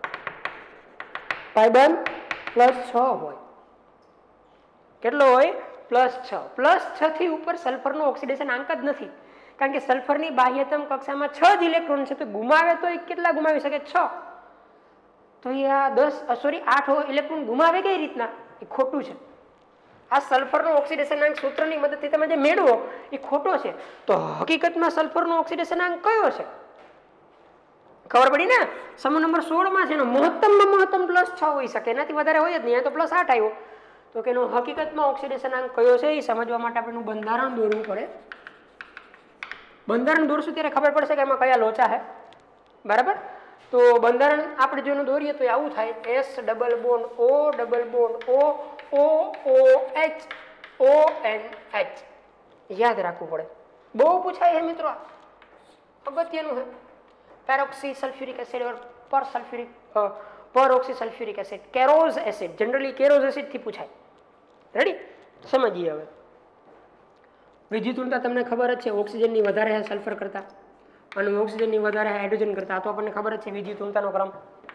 ભાઈબંધ પ્લસ છ હોય. કેટલો હોય? પ્લસ છ. પ્લસ છ થી ઉપર સલ્ફરનો ઓક્સિડેશન આંક જ નથી, કારણ કે સલ્ફરની બાહ્યતમ કક્ષામાં છ જ ઇલેક્ટ્રોન છે. તો ગુમાવે તો એ કેટલા ગુમાવી શકે? છ. તો એ આ દસ સોરી આઠ ઇલેક્ટ્રોન ગુમાવે કઈ રીતના? એ ખોટું છે. આ સલ્ફરનો ઓક્સિડેશનાંક સૂત્રની મદદથી તમે જે મેળવો એ ખોટો છે. તો હકીકતમાં સલ્ફરનો ઓક્સિડેશનાંક કયો છે? ખબર પડી ને? સમૂહ નંબર સોળ માં છે, એનો મહત્તમમાં મહત્તમ પ્લસ છ હોઈ શકે, એનાથી વધારે હોય જ નહીં. આ તો પ્લસ આઠ આવ્યો. તો કે એનો હકીકતમાં ઓક્સિડેશનાંક કયો છે એ સમજવા માટે આપણે બંધારણ દોરવું પડે. બંધારણ દોરશું ત્યારે ખબર પડશે કે એમાં કયા લોચા છે. બરાબર? તો બંધારણ આપણે જો દોરીએ તો આવું થાય: S double bond O double bond O O O H O N H. યાદ રાખવું પડે, બહુ પૂછાય છે મિત્રો. અગત્યનું છે. પેરોક્સી સલ્ફ્યુરિક એસિડ ઓર per sulphuric per oxy sulphuric acid. Caro's acid generally Caro's acid થી પૂછાય. રેડી? સમજીએ હવે. વિદ્યુતઋણતા તમને ખબર જ છે, ઓક્સિજનની વધારે છે સલ્ફર કરતા, અને ઓક્સિજનની વધારે હાઇડ્રોજન કરતા. તો આપણને ખબર જ છે વિદ્યુતઋણતાનો ક્રમ.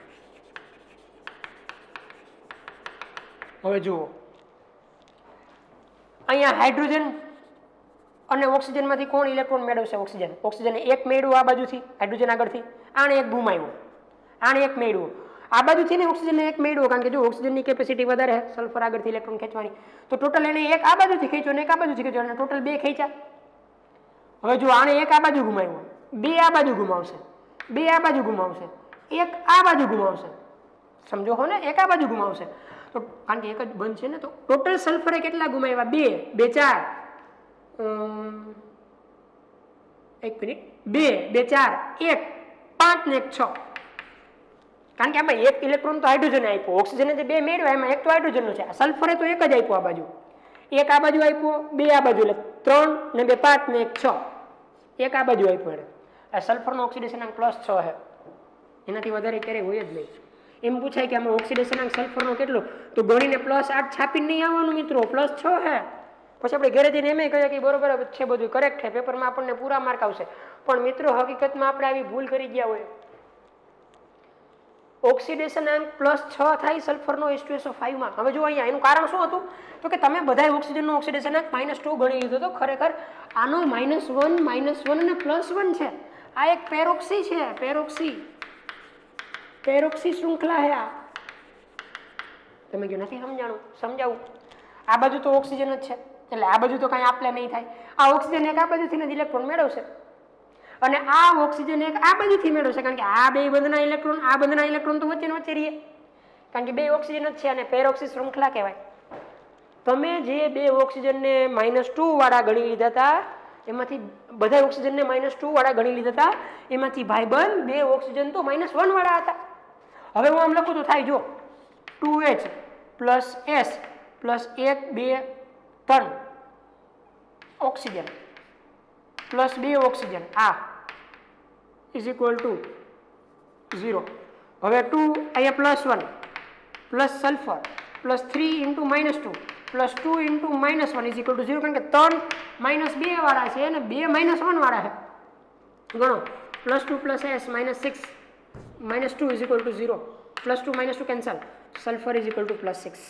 હવે જુઓ, અહીંયા હાઇડ્રોજન અને ઓક્સિજનમાંથી કોણ ઇલેક્ટ્રોન મેળવશે? ઓક્સિજન. ઓક્સિજન એક મેળવ્યું આ બાજુથી, હાઇડ્રોજન આગળથી, આને એક ગુમાવ્યું, આને એક મેળવ્યું, આ બાજુથી ને ઓક્સિજન એક મેળવ્યો, કારણ કે જો ઓક્સિજનની કેપેસિટી વધારે છે સલ્ફર આગળથી ઇલેક્ટ્રોન ખેંચવાની, તો ટોટલ એને એક આ બાજુથી ખેંચ્યો ને એક આ બાજુથી ખેંચ્યો, અને ટોટલ બે ખેંચ્યા. હવે જો આને એક આ બાજુ ગુમાવ્યું, બે આ બાજુ ગુમાવશે, બે આ બાજુ ગુમાવશે, એક આ બાજુ ગુમાવશે. સમજો હો ને? એક આ બાજુ ગુમાવશે. તો કારણ કે એક જ બંધ છે ને, તો ટોટલ સલ્ફરે કેટલા ગુમાવ્યા? બે. બે ચાર. એક મિનિટ, બે બે ચાર એક પાંચ ને એક છ, કારણ કે આમાં એક ઇલેક્ટ્રોન તો હાઇડ્રોજન આપ્યો, ઓક્સિજન જે બે મેળવ્યા એમાં એક તો હાઇડ્રોજનનો છે, સલ્ફરે તો એક જ આપ્યો આ બાજુ, એક આ બાજુ આપ્યો, બે આ બાજુ, એટલે ત્રણ ને બે પાંચ ને એક છ, એક આ બાજુ આપ્યો એટલે આ સલ્ફરનો ઓક્સિડેશન અંક પ્લસ છ છે, એનાથી વધારે ક્યારેય હોય જ નહીં. એમ પૂછાય કે આમાં ઓક્સિડેશન અંક સલ્ફરનો કેટલો, તો ગણીને પ્લસ આઠ છાપીને નહીં આવવાનું મિત્રો, પ્લસ છ હે. પછી આપણે ઘરે જઈને એમ કહીએ કે બરોબર છે બધું કરેક્ટ છે, પેપરમાં આપણને પૂરા માર્ક આવશે, પણ મિત્રો હકીકતમાં આપણે આવી ભૂલ કરી ગયા હોય. ઓક્સિડેશન અંક પ્લસ છ થાય સલ્ફરનો H two S O five માં. હવે જો અહીંયા એનું કારણ શું હતું, તો કે તમે બધા ઓક્સિજનનો ઓક્સિડેશન અંક માઇનસ ટુ ગણી લીધો હતો, ખરેખર આનો માઇનસ વન માઇનસ વન અને પ્લસ વન છે. આ એક પેરોક્સી છે, પેરોક્સી પેરોક્સી શૃંખલા છે આ. તમે જો નથી સમજાણું, સમજાવું. આ બાજુ તો ઓક્સિજન જ છે, એટલે આ બાજુ તો કાંઈ આપલે નહીં થાય. આ ઓક્સિજન એક આ બાજુથી જ ઇલેક્ટ્રોન મેળવશે અને આ ઓક્સિજન એક આ બાજુથી મેળવશે, કારણ કે આ બે બંધના ઇલેક્ટ્રોન આ બંધના ઇલેક્ટ્રોન તો વચ્ચે વચ્ચે રહીએ, કારણ કે બે ઓક્સિજન જ છે અને પેરોક્સી શૃંખલા કહેવાય. તમે જે બે ઓક્સિજનને માઇનસ ટુ વાળા ગણી લીધા હતા એમાંથી બધા ઓક્સિજનને માઇનસ ટુ વાળા ગણી લીધા હતા, એમાંથી ભાઈબંધ બે ઓક્સિજન તો માઇનસ વન વાળા હતા. હવે હું આમ લખું તો થાય જો two H plus S plus એક બે ત્રણ ઓક્સિજન પ્લસ બે ઓક્સિજન આ ઇઝ ઇક્વલ ટુ ઝીરો. હવે ટુ અહીંયા plus one plus sulphur plus three into minus two plus two into minus one is equal to zero, કારણ કે ત્રણ માઇનસ બે વાળા છે અને બે માઇનસ વન વાળા છે. ગણો plus two plus S minus six minus two is equal to zero, plus two minus two cancel, sulphur is equal to plus six.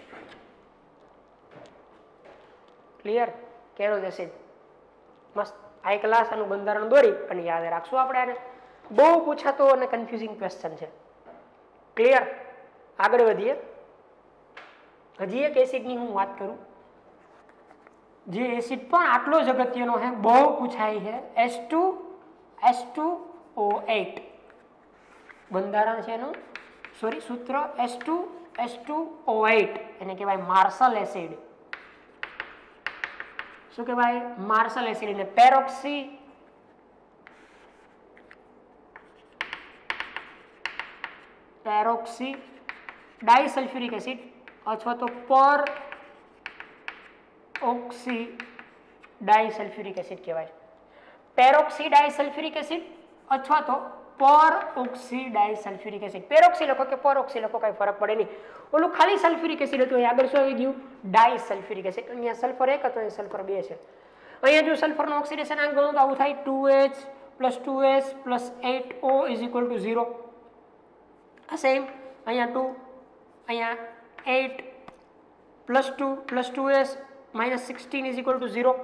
Clear? Caro's acid મસ્ત હાઈ ક્લાસ આનું બંધારણ દોરી અને યાદ રાખશું આપણે આને. બહુ પૂછાતો અને કન્ફ્યુઝિંગ ક્વેશ્ચન છે. ક્લિયર? આગળ વધીએ. હજી એક એસિડની હું વાત કરું, જે એસિડ પણ આટલો જ અગત્યનો છે, બહુ પૂછાય છે, H two H two O eight બંધારણ છે એનું, સોરી સૂત્ર H two H two O eight, એને કહેવાય માર્શલ એસિડ. શું કહેવાય? Marshall acid. ને પેરોક્સી પેરોક્સી ડાયસલ્ફ્યુરિક એસિડ અથવા તો પર ઓક્સી ડાયસલ્ફ્યુરિક એસિડ કહેવાય. પેરોક્સી ડાયસલ્ફ્યુરિક એસિડ અથવા તો પર ઓક્સી ડાયસલ્ફ્યુરિક એસિડ. પેરોક્સી લખો કે પર ઓક્સી લખો કાંઈ ફરક પડે નહીં. ઓલું ખાલી સલ્ફ્યુરિક એસિડ હતું, આગળ શું આવી ગયું? ડાયસલ્ફ્યુરિક એસિડ. અહીંયા સલ્ફર એક હતો, અહીંયા સલ્ફર બે છે. અહીંયા જો સલ્ફરનો ઓક્સિડેશન આંક ગણો તો આવું થાય two H plus two S plus eight O is equal to zero. આ સેમ અહીંયા ટુ અહીંયા eight plus two plus two S minus sixteen is equal to zero.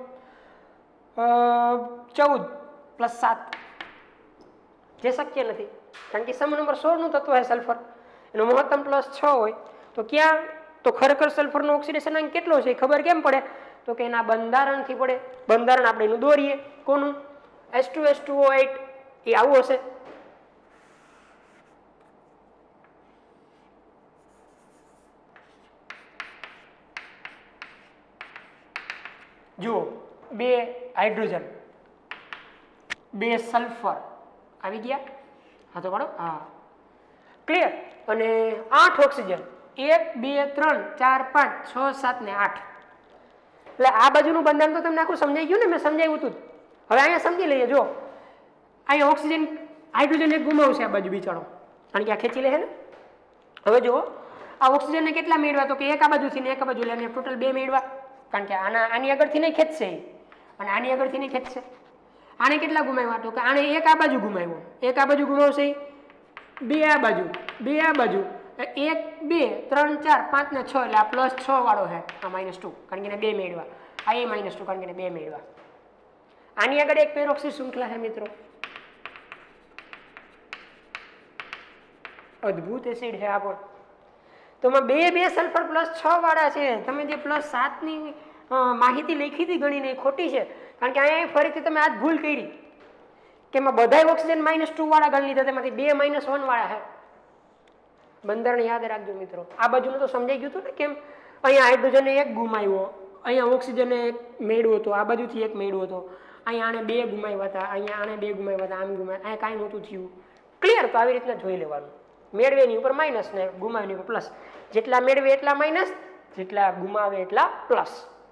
ચૌદ પ્લસ સાત જે શક્ય નથી, કારણ કે સમ નંબર સોળનું તત્વ છે સલ્ફર, એનો મહત્તમ પ્લસ છ હોય તો ક્યાં, તો ખરેખર સલ્ફરનો ઓક્સિડેશન અંક કેટલો છે ખબર કેમ પડે, તો કે એના બંધારણથી પડે. બંધારણ આપણે એનું દોરીએ, કોનું? H two H two O eight, એ આવું હશે. જુઓ, બે હાઇડ્રોજન બે સલ્ફર આવી ગયા, હા તો પાડો, હા ક્લિયર. અને આઠ ઓક્સિજન, એક બે ત્રણ ચાર પાંચ છ સાત ને આઠ. એટલે આ બાજુનું બંધારણ તો તમને આખું સમજાઈ ગયું ને, મેં સમજાવ્યું હતું. હવે અહીંયા સમજી લઈએ. જો અહીંયા ઓક્સિજન હાઇડ્રોજન એક ગુમાવશે આ બાજુ બિચારો, કારણ કે આ ખેંચી લે છે ને. હવે જુઓ આ ઓક્સિજનને કેટલા મેળવા, તો કે એક આ બાજુથી ને એક આ બાજુ, એટલે ટોટલ બે મેળવા, કારણ કે આના આની આગળથી નહીં ખેંચશે અને આની આગળથી નહીં ખેંચશે. આને કેટલા ગુમાવ્યા, તો કે આને એક આ બાજુ ગુમાવ્યો, એક આ બાજુ ગુમાવશે, બે આ બાજુ, બે આ બાજુ, એક બે ત્રણ ચાર પાંચ ને છ, એટલે આ પ્લસ છ વાળો છે, આ માઇનસ ટુ કારણ કે બે મેળવા, આ એ માઇનસ ટુ કારણ કે બે મેળવા. આની આગળ એક પેરોક્સી શૃંખલા છે મિત્રો, અદ્ભુત એસિડ છે આ પણ. તો બે બે સલ્ફર પ્લસ છ વાળા છે. તમે જે પ્લસ સાત ની માહિતી લખી હતી ગણીને એ ખોટી છે, કારણ કે અહીંયા ફરીથી તમે આજ ભૂલ કરી કે એમાં બધા ઓક્સિજન માઇનસ ટુ વાળા ગણી લીધા, તેમાંથી બે માઇનસ વન વાળા છે. બંધારણ યાદ રાખજો મિત્રો. આ બાજુનું તો સમજાઈ ગયું હતું ને કેમ. અહીંયા હાઇડ્રોજન એક ગુમાવ્યો, અહીંયા ઓક્સિજન એક મેળવ્યો હતો, આ બાજુથી એક મેળવ્યો હતો, અહીંયા આને બે ગુમાવ્યા હતા, અહીંયા આને બે ગુમાવ્યા હતા, આમ ગુમાવ્યા, અહીંયા કાંઈ નહોતું થયું. ક્લિયર? તો આવી રીતના જોઈ લેવાનું. મેળવેની ઉપર માઇનસ ને ગુમાવેની ઉપર પ્લસ. જેટલા મેળવે એટલા માઇનસ, જેટલા ગુમાવે એટલા પ્લસ.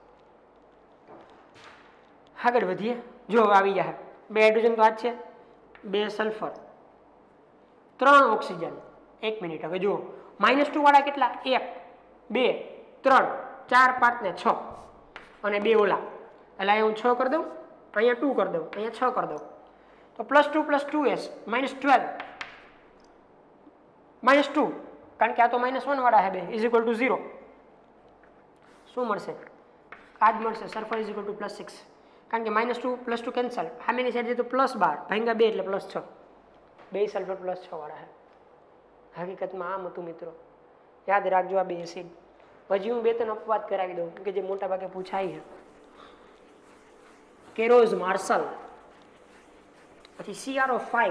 આગળ વધીએ. જો આવી જાય બે હાઇડ્રોજન તો આ જ છે, બે સલ્ફર, ત્રણ ઓક્સિજન. એક મિનિટ, હવે જુઓ માઇનસ ટુ વાળા કેટલા? એક, બે, ત્રણ, ચાર, પાંચ ને છ, અને બે ઓલા. એટલે અહીંયા હું છ કરી દઉં, અહીંયા ટુ કરી દઉં, અહીંયા છ કરી દઉં. તો plus two plus two S minus twelve minus two, કારણ કે આ તો માઇનસ વન વાળા હે બે, ઇઝ ઇક્વલ ટુ ઝીરો. શું મળશે? આ જ મળશે. Sulphur is equal to plus six, કારણ કે minus two plus two cancel, સામેની સાઈડ તો પ્લસ બાર ભાંગા બે એટલે પ્લસ છ. બે સલ્ફર પ્લસ છ વાળા હે. હકીકતમાં આમ હતું મિત્રો, યાદ રાખજો આ બે એસિડ. હજી હું બે ત્રણ અપવાદ કરાવી દઉં કે જે મોટા ભાગે પૂછાય છે. કેરોઝ માર્શલ, પછી C R O five,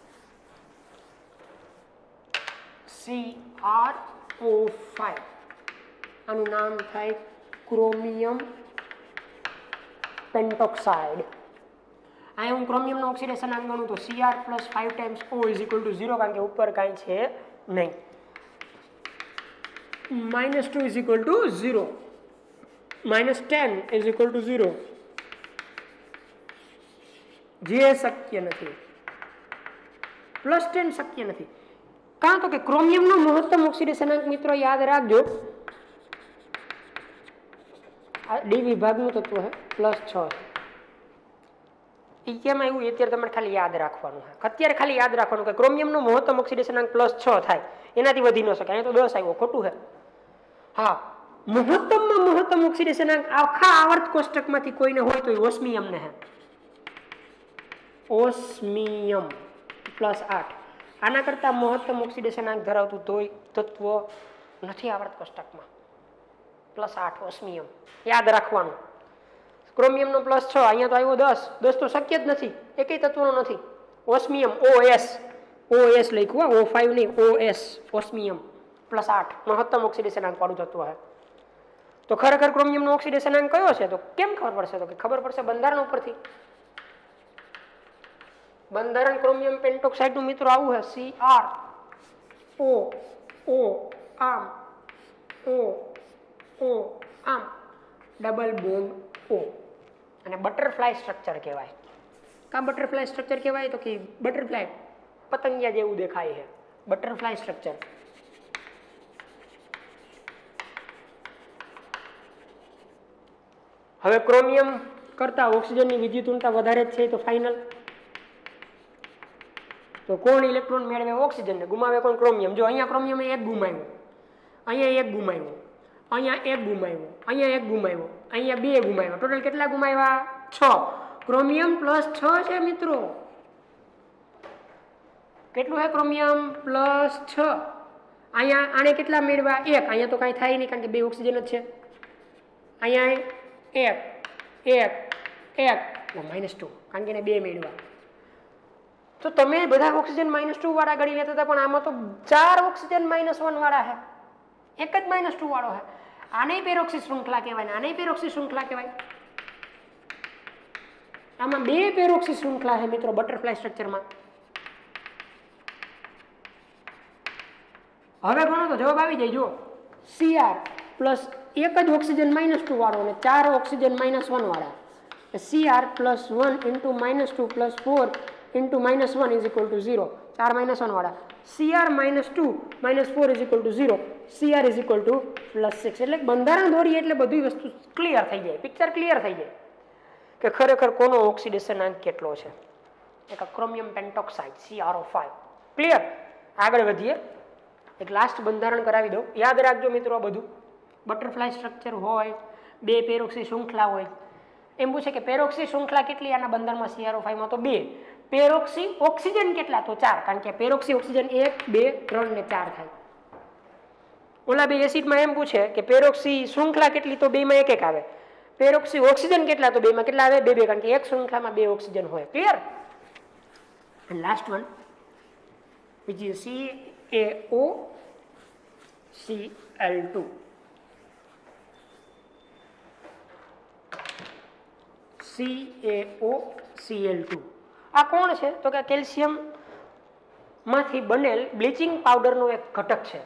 C R O five, આનું નામ થાય ક્રોમિયમ પેન્ટોક્સાઇડ. અહીંયા હું ક્રોમિયમનું ઓક્સિડેશન આંક ગણું તો C R plus five times O is equal to zero, કારણ કે ઉપર કાંઈ છે નહીં. Minus two is equal to zero, minus ten is equal to zero, જે શક્ય નથી. પ્લસ ટેન શક્ય નથી. કાં તો કે ક્રોમિયમનો મહત્તમ ઓક્સિડેશન અંક મિત્રો યાદ રાખજો, આ ડી વિભાગનું તત્વ છે, પ્લસ છ. એ કેમાં એવું અત્યારે તમારે ખાલી યાદ રાખવાનું છે. અત્યારે ખાલી યાદ રાખવાનું કે ક્રોમિયમનો મહત્તમ ઓક્સિડેશન અંક પ્લસ છ થાય, એનાથી વધી ન શકે. અહીંયા તો દસ આવ્યો, ખોટું છે. હા, મહત્તમમાં મહત્તમ ઓક્સિડેશન અંક આખા આવર્ત કોષ્ટકમાંથી કોઈને હોય તો એ ઓસ્મિયમને છે. ઓસ્મિયમ પ્લસ આઠ. આના કરતાં મહત્તમ ઓક્સિડેશન અંક ધરાવતું તોય તત્વ નથી આવર્ત કોષ્ટકમાં. પ્લસ આઠ ઓસ્મિયમ યાદ રાખવાનું. ક્રોમિયમનો પ્લસ છ, અહીંયા તો આવ્યો દસ. દસ તો શક્ય જ નથી, એકેય તત્વનો નથી. ઓસ્મિયમ ઓ એસ, ઓ એસ લખ્યું, ઓ ફાઈવ નહીં, ઓ એસ, ઓસ્મિયમ પ્લસ આઠ મહત્તમ ઓક્સિડેશન અંક વાળું તત્વ છે. તો ખરેખર ક્રોમિયમનો ઓક્સિડેશન અંક કયો છે? તો કેમ ખબર પડશે? તો કે ખબર પડશે બંધારણ ઉપરથી. બંધારણ ક્રોમિયમ પેન્ટોક્સાઇડનું મિત્રો આવું છે, સી આર ઓ ઓ આમ ઓ ઓ આમ ડબલ બોન્ડ ઓ, અને બટરફ્લાય સ્ટ્રક્ચર કહેવાય. કા બટરફ્લાય સ્ટ્રક્ચર કહેવાય? તો કે બટરફ્લાય પતંગિયા જેવું દેખાય છે, બટરફ્લાય સ્ટ્રક્ચર. હવે ક્રોમિયમ કરતા ઓક્સિજનની વિદ્યુતઋણતા વધારે જ છે, તો ફાઇનલ તો કોણ ઇલેક્ટ્રોન મેળવે? ઓક્સિજન ને ગુમાવે કોણ? ક્રોમિયમ. જો અહીંયા ક્રોમિયમ એક ગુમાવ્યો, અહીંયા એક ગુમાવ્યો, અહીંયા એક ગુમાવ્યો, અહીંયા એક ગુમાવ્યો, અહીંયા બે ગુમાવ્યા. ટોટલ કેટલા ગુમાવ્યા? છ. ક્રોમિયમ પ્લસ છ છે મિત્રો. કેટલું છે ક્રોમિયમ? પ્લસ છ. અહીંયા આને કેટલા મેળવ્યા? એક. અહીંયા તો કાંઈ થાય નહીં, કારણ કે બે ઓક્સિજન જ છે. અહીંયા એક એક એક માઇનસ ટુ, કારણ કે એને બે મેળવ્યા. તો તમે બધા ઓક્સિજન માઇનસ ટુ વાળા ગણી લેતા હતા, પણ આમાં તો ચાર ઓક્સિજન માઇનસ વન વાળા છે, એક જ માઇનસ ટુ વાળો છે. આને પેરોક્સી શૃંખલા કહેવાય, આને પેરોક્સી શૃંખલા કહેવાય. આમાં બે પેરોક્સી શૃંખલા છે મિત્રો બટરફ્લાય સ્ટ્રક્ચરમાં. હવે ગણો તો જવાબ આવી જાય. જો સી આર પ્લસ એક જ ઓક્સિજન માઇનસ ટુ વાળો અને ચાર ઓક્સિજન માઇનસ વન વાળા. C R plus one into minus two plus four into minus one is equal to zero. ચાર માઇનસ વન વાળા. C R minus two minus four is equal to zero. C R is equal to plus six. એટલે બંધારણ દોરીએ એટલે બધી વસ્તુ clear થઈ જાય, પિક્ચર ક્લિયર થઈ જાય કે ખરેખર કોનો ઓક્સિડેશન અંક કેટલો છે. એક chromium pentoxide C R O five. Clear? આગળ વધીએ. એક લાસ્ટ બંધારણ કરાવી દઉં. યાદ રાખજો મિત્રો, બધું બટરફ્લાય સ્ટ્રક્ચર હોય, બે પેરોક્સી શૃંખલા હોય. એમ પૂછે કે પેરોક્સી શૃંખલા કેટલી આના બંધારણમાં સી આર ઓ ફાઈવ માં? તો બે. પેરોક્સી ઓક્સિજન કેટલા? તો ચાર, કારણ કે પેરોક્સી ઓક્સિજન એક, બે, ત્રણ ને ચાર થાય. ઓલા બે એસિડમાં એમ પૂછે કે પેરોક્સી શૃંખલા કેટલી? તો બે માં એક એક આવે. પેરોક્સી ઓક્સિજન કેટલા? તો બે માં કેટલા આવે? બે બે, કારણ કે એક શૃંખલામાં બે ઓક્સિજન હોય. Clear? And last one which is C A O C L two. C A O C L two. આ કોણ છે તો કે કેલ્શિયમ માંથી બનેલ બ્લીચિંગ પાવડરનો એક ઘટક છે.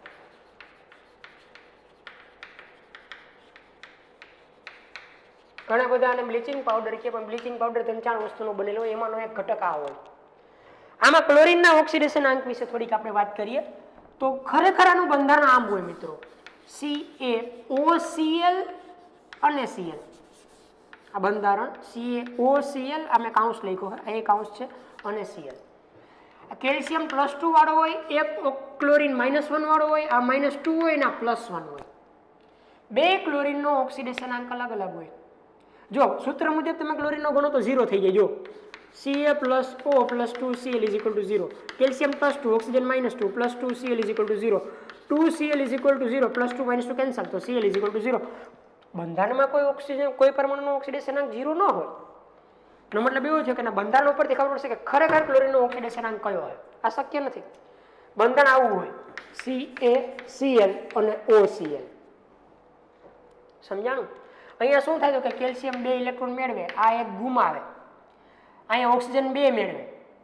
ઘણા બધા આને બ્લીચિંગ પાવડર કે પણ બ્લીચિંગ પાવડર ત્રણ ચાર વસ્તુનો બનેલો હોય, એમાંનો એક ઘટક આ હોય. આમાં ક્લોરીનના ઓક્સિડેશન આંક વિશે થોડીક આપણે વાત કરીએ તો ખરેખર આનું બંધારણ આમ હોય મિત્રો, C A O C L અને સી એલ. આ બંધારણ C A O C L, આ મેં કાઉન્સ લખ્યો છે, એ કાઉન્સ છે, અને C L. Calcium plus two વાળો હોય, એક ક્લોરીન માઇનસ વન વાળો હોય, આ માઇનસ ટુ હોય ને આ પ્લસ વન હોય. બે ક્લોરીનનો ઓક્સિડેશન આંક અલગ અલગ હોય. જો સૂત્ર મુજબ તમે ક્લોરીનનો ગણો તો ઝીરો થઈ જાય. જો C A plus O plus two C L is equal to zero, calcium plus two oxygen minus two plus two C L is equal to zero, two C L is equal to zero plus two minus two cancel, તો C L is equal to zero. બંધારણમાં કોઈ oxygen કોઈ પરમાણુનો oxidation આંક zero ન હોય. નો મતલબ એવો છે કે બંધારણ ઉપરથી ખબર પડશે કે ખરેખર ક્લોરીનનો ઓક્સિડેશન આંક કયો હોય. આ શક્ય નથી. બંધારણ આવું હોય, સી એ સી એલ અને ઓ સી એલ. સમજાણું? અહીંયા શું થાય તો કે કેલ્શિયમ બે ઇલેક્ટ્રોન મેળવે, આ એક ગુમાવે, અહીંયા ઓક્સિજન બે મેળવે,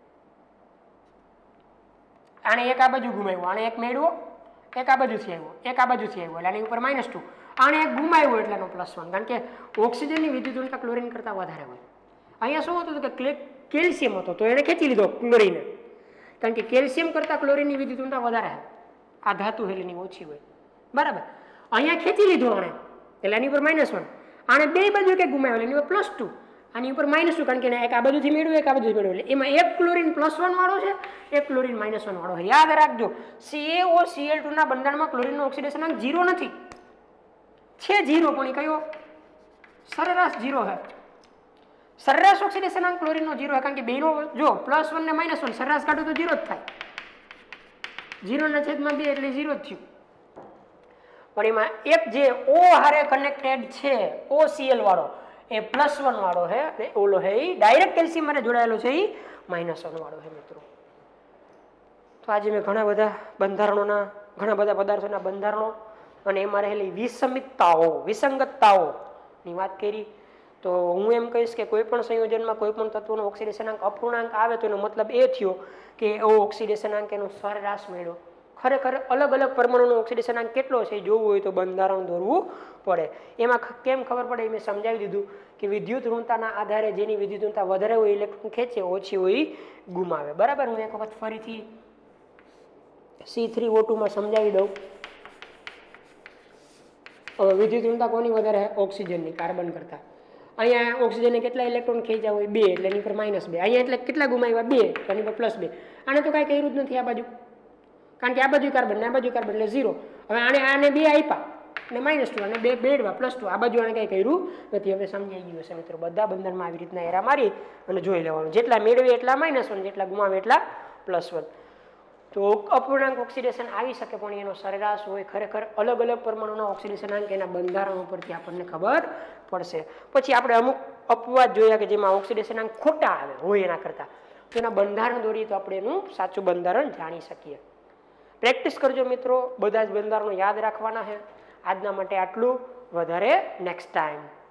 આને એક આ બાજુ ગુમાવ્યો, આને એક મેળવો, એક આ બાજુથી આવ્યો, એક આ બાજુથી આવ્યો, એટલે આની ઉપર માઇનસ ટુ, આને એક ગુમાવ્યો એટલે એનો પ્લસ વન. કારણ કે ઓક્સિજનની વિદ્યુત ઊર્જા ક્લોરીન કરતાં વધારે હોય. અહીંયા શું હતું કે કેલ્શિયમ હતો તો એને ખેંચી લીધો ક્લોરીને, કારણ કે કેલ્શિયમ કરતાં ક્લોરીનની વિદ્યુત ઊર્જા વધારે છે, આ ધાતુ હેલીની ઓછી હોય. બરાબર, અહીંયા ખેંચી લીધો આને એટલે એની ઉપર માઇનસ વન, આને બે બાજુ એક ગુમાવ્યો એની ઉપર પ્લસ ટુ, આની ઉપર માઇનસ ટુ, કારણ કે એક આ બાજુથી મેળવ્યું, એક આ બાજુથી મેળવ્યું, એટલે એમાં એક ક્લોરીન પ્લસ વન વાળો છે, એક ક્લોરીન માઇનસ વન વાળો છે. યાદ રાખજો, C A O C L two ના બંધારણમાં ક્લોરીનનો ઓક્સિડેશન આંક ઝીરો નથી. છે ઝીરો, પણ એ કયો? સરેરાશ ઝીરો છે. સરેરાશ ઓક્સિડેશન આંક ક્લોરીનનો ઝીરો છે, કારણ કે બેનો જો પ્લસ વન ને માઇનસ વન સરેરાશ કાઢો તો ઝીરો જ થાય. ઝીરો ના છેદમાં બે એટલે ઝીરો જ થયું. પણ એમાં એક જે ઓ હારે કનેક્ટેડ છે ઓ સી એલ વાળો, એ પ્લસ વન વાળો છે, અને ઓલો છે એ ડાયરેક્ટ કેલ્શિયમ માટે જોડાયેલો છે, એ માઇનસ વન વાળો છે મિત્રો. તો આજે મેં ઘણા બધા બંધારણોના ઘણા બધા પદાર્થોના બંધારણો અને એમાં રહેલી વિસમિતતાઓ વિસંગતતાઓની વાત કરી. તો હું એમ કહીશ કે કોઈ પણ સંયોજનમાં કોઈ પણ તત્વનો ઓક્સિડેશન આંક અપૂર્ણાંક આવે તો એનો મતલબ એ થયો કે એવો ઓક્સિડેશન આંક એનો સરેરાશ મળ્યો. ખરેખર અલગ અલગ પરમાણુનો ઓક્સિડેશન આંક કેટલો છે જોવું હોય તો બંધારણ દોરવું પડે. એમાં કેમ ખબર પડે એ મેં સમજાવી દીધું કે વિદ્યુત ઋણતાના આધારે જેની વિદ્યુત ઋણતા વધારે હોય ઇલેક્ટ્રોન ખેંચે, ઓછી હોય ગુમાવે. બરાબર, હું એક વખત ફરીથી સી થ્રી ઓ ટુ માં સમજાવી દઉં. વિદ્યુત ઋણતા કોની વધારે? ઓક્સિજનની, કાર્બન કરતા. અહીંયા ઓક્સિજનને કેટલા ઇલેક્ટ્રોન ખેંચ્યા હોય? બે, એટલે એની પર માઇનસ બે. અહીંયા એટલે કેટલા ગુમાવ્યા? બે, એની પર પ્લસ બે. આને તો કાંઈ કર્યું જ નથી આ બાજુ, કારણ કે આ બાજુ કાર્બન ને આ બાજુ કાર્બન એટલે ઝીરો. હવે આને આને બે આપ્યા અને માઇનસ ટુ, અને બે બેડવા પ્લસ ટુ, આ બાજુ આને કંઈ કર્યું નથી. હવે સમજાઈ ગયું હશે મિત્રો. બધા બંધનમાં આવી રીતના એરા મારી અને જોઈ લેવાનું, જેટલા મેળવે એટલા માઇનસ વન, જેટલા ગુમાવે એટલા પ્લસ વન. તો અપૂર્ણાંક ઓક્સિડેશન આવી શકે, પણ એનો સરેરાશ હોય. ખરેખર અલગ અલગ પરમાણુના ઓક્સિડેશન આંક એના બંધારણ ઉપરથી આપણને ખબર પડશે. પછી આપણે અમુક અપવાદ જોયા કે જેમાં ઓક્સિડેશન આંક ખોટા આવે હોય એના કરતાં, તો એના બંધારણ દોરીએ તો આપણે એનું સાચું બંધારણ જાણી શકીએ. પ્રેક્ટિસ કરજો મિત્રો, બધા જ બંધારણો યાદ રાખવાના છે. આજના માટે આટલું, વધારે નેક્સ્ટ ટાઈમ.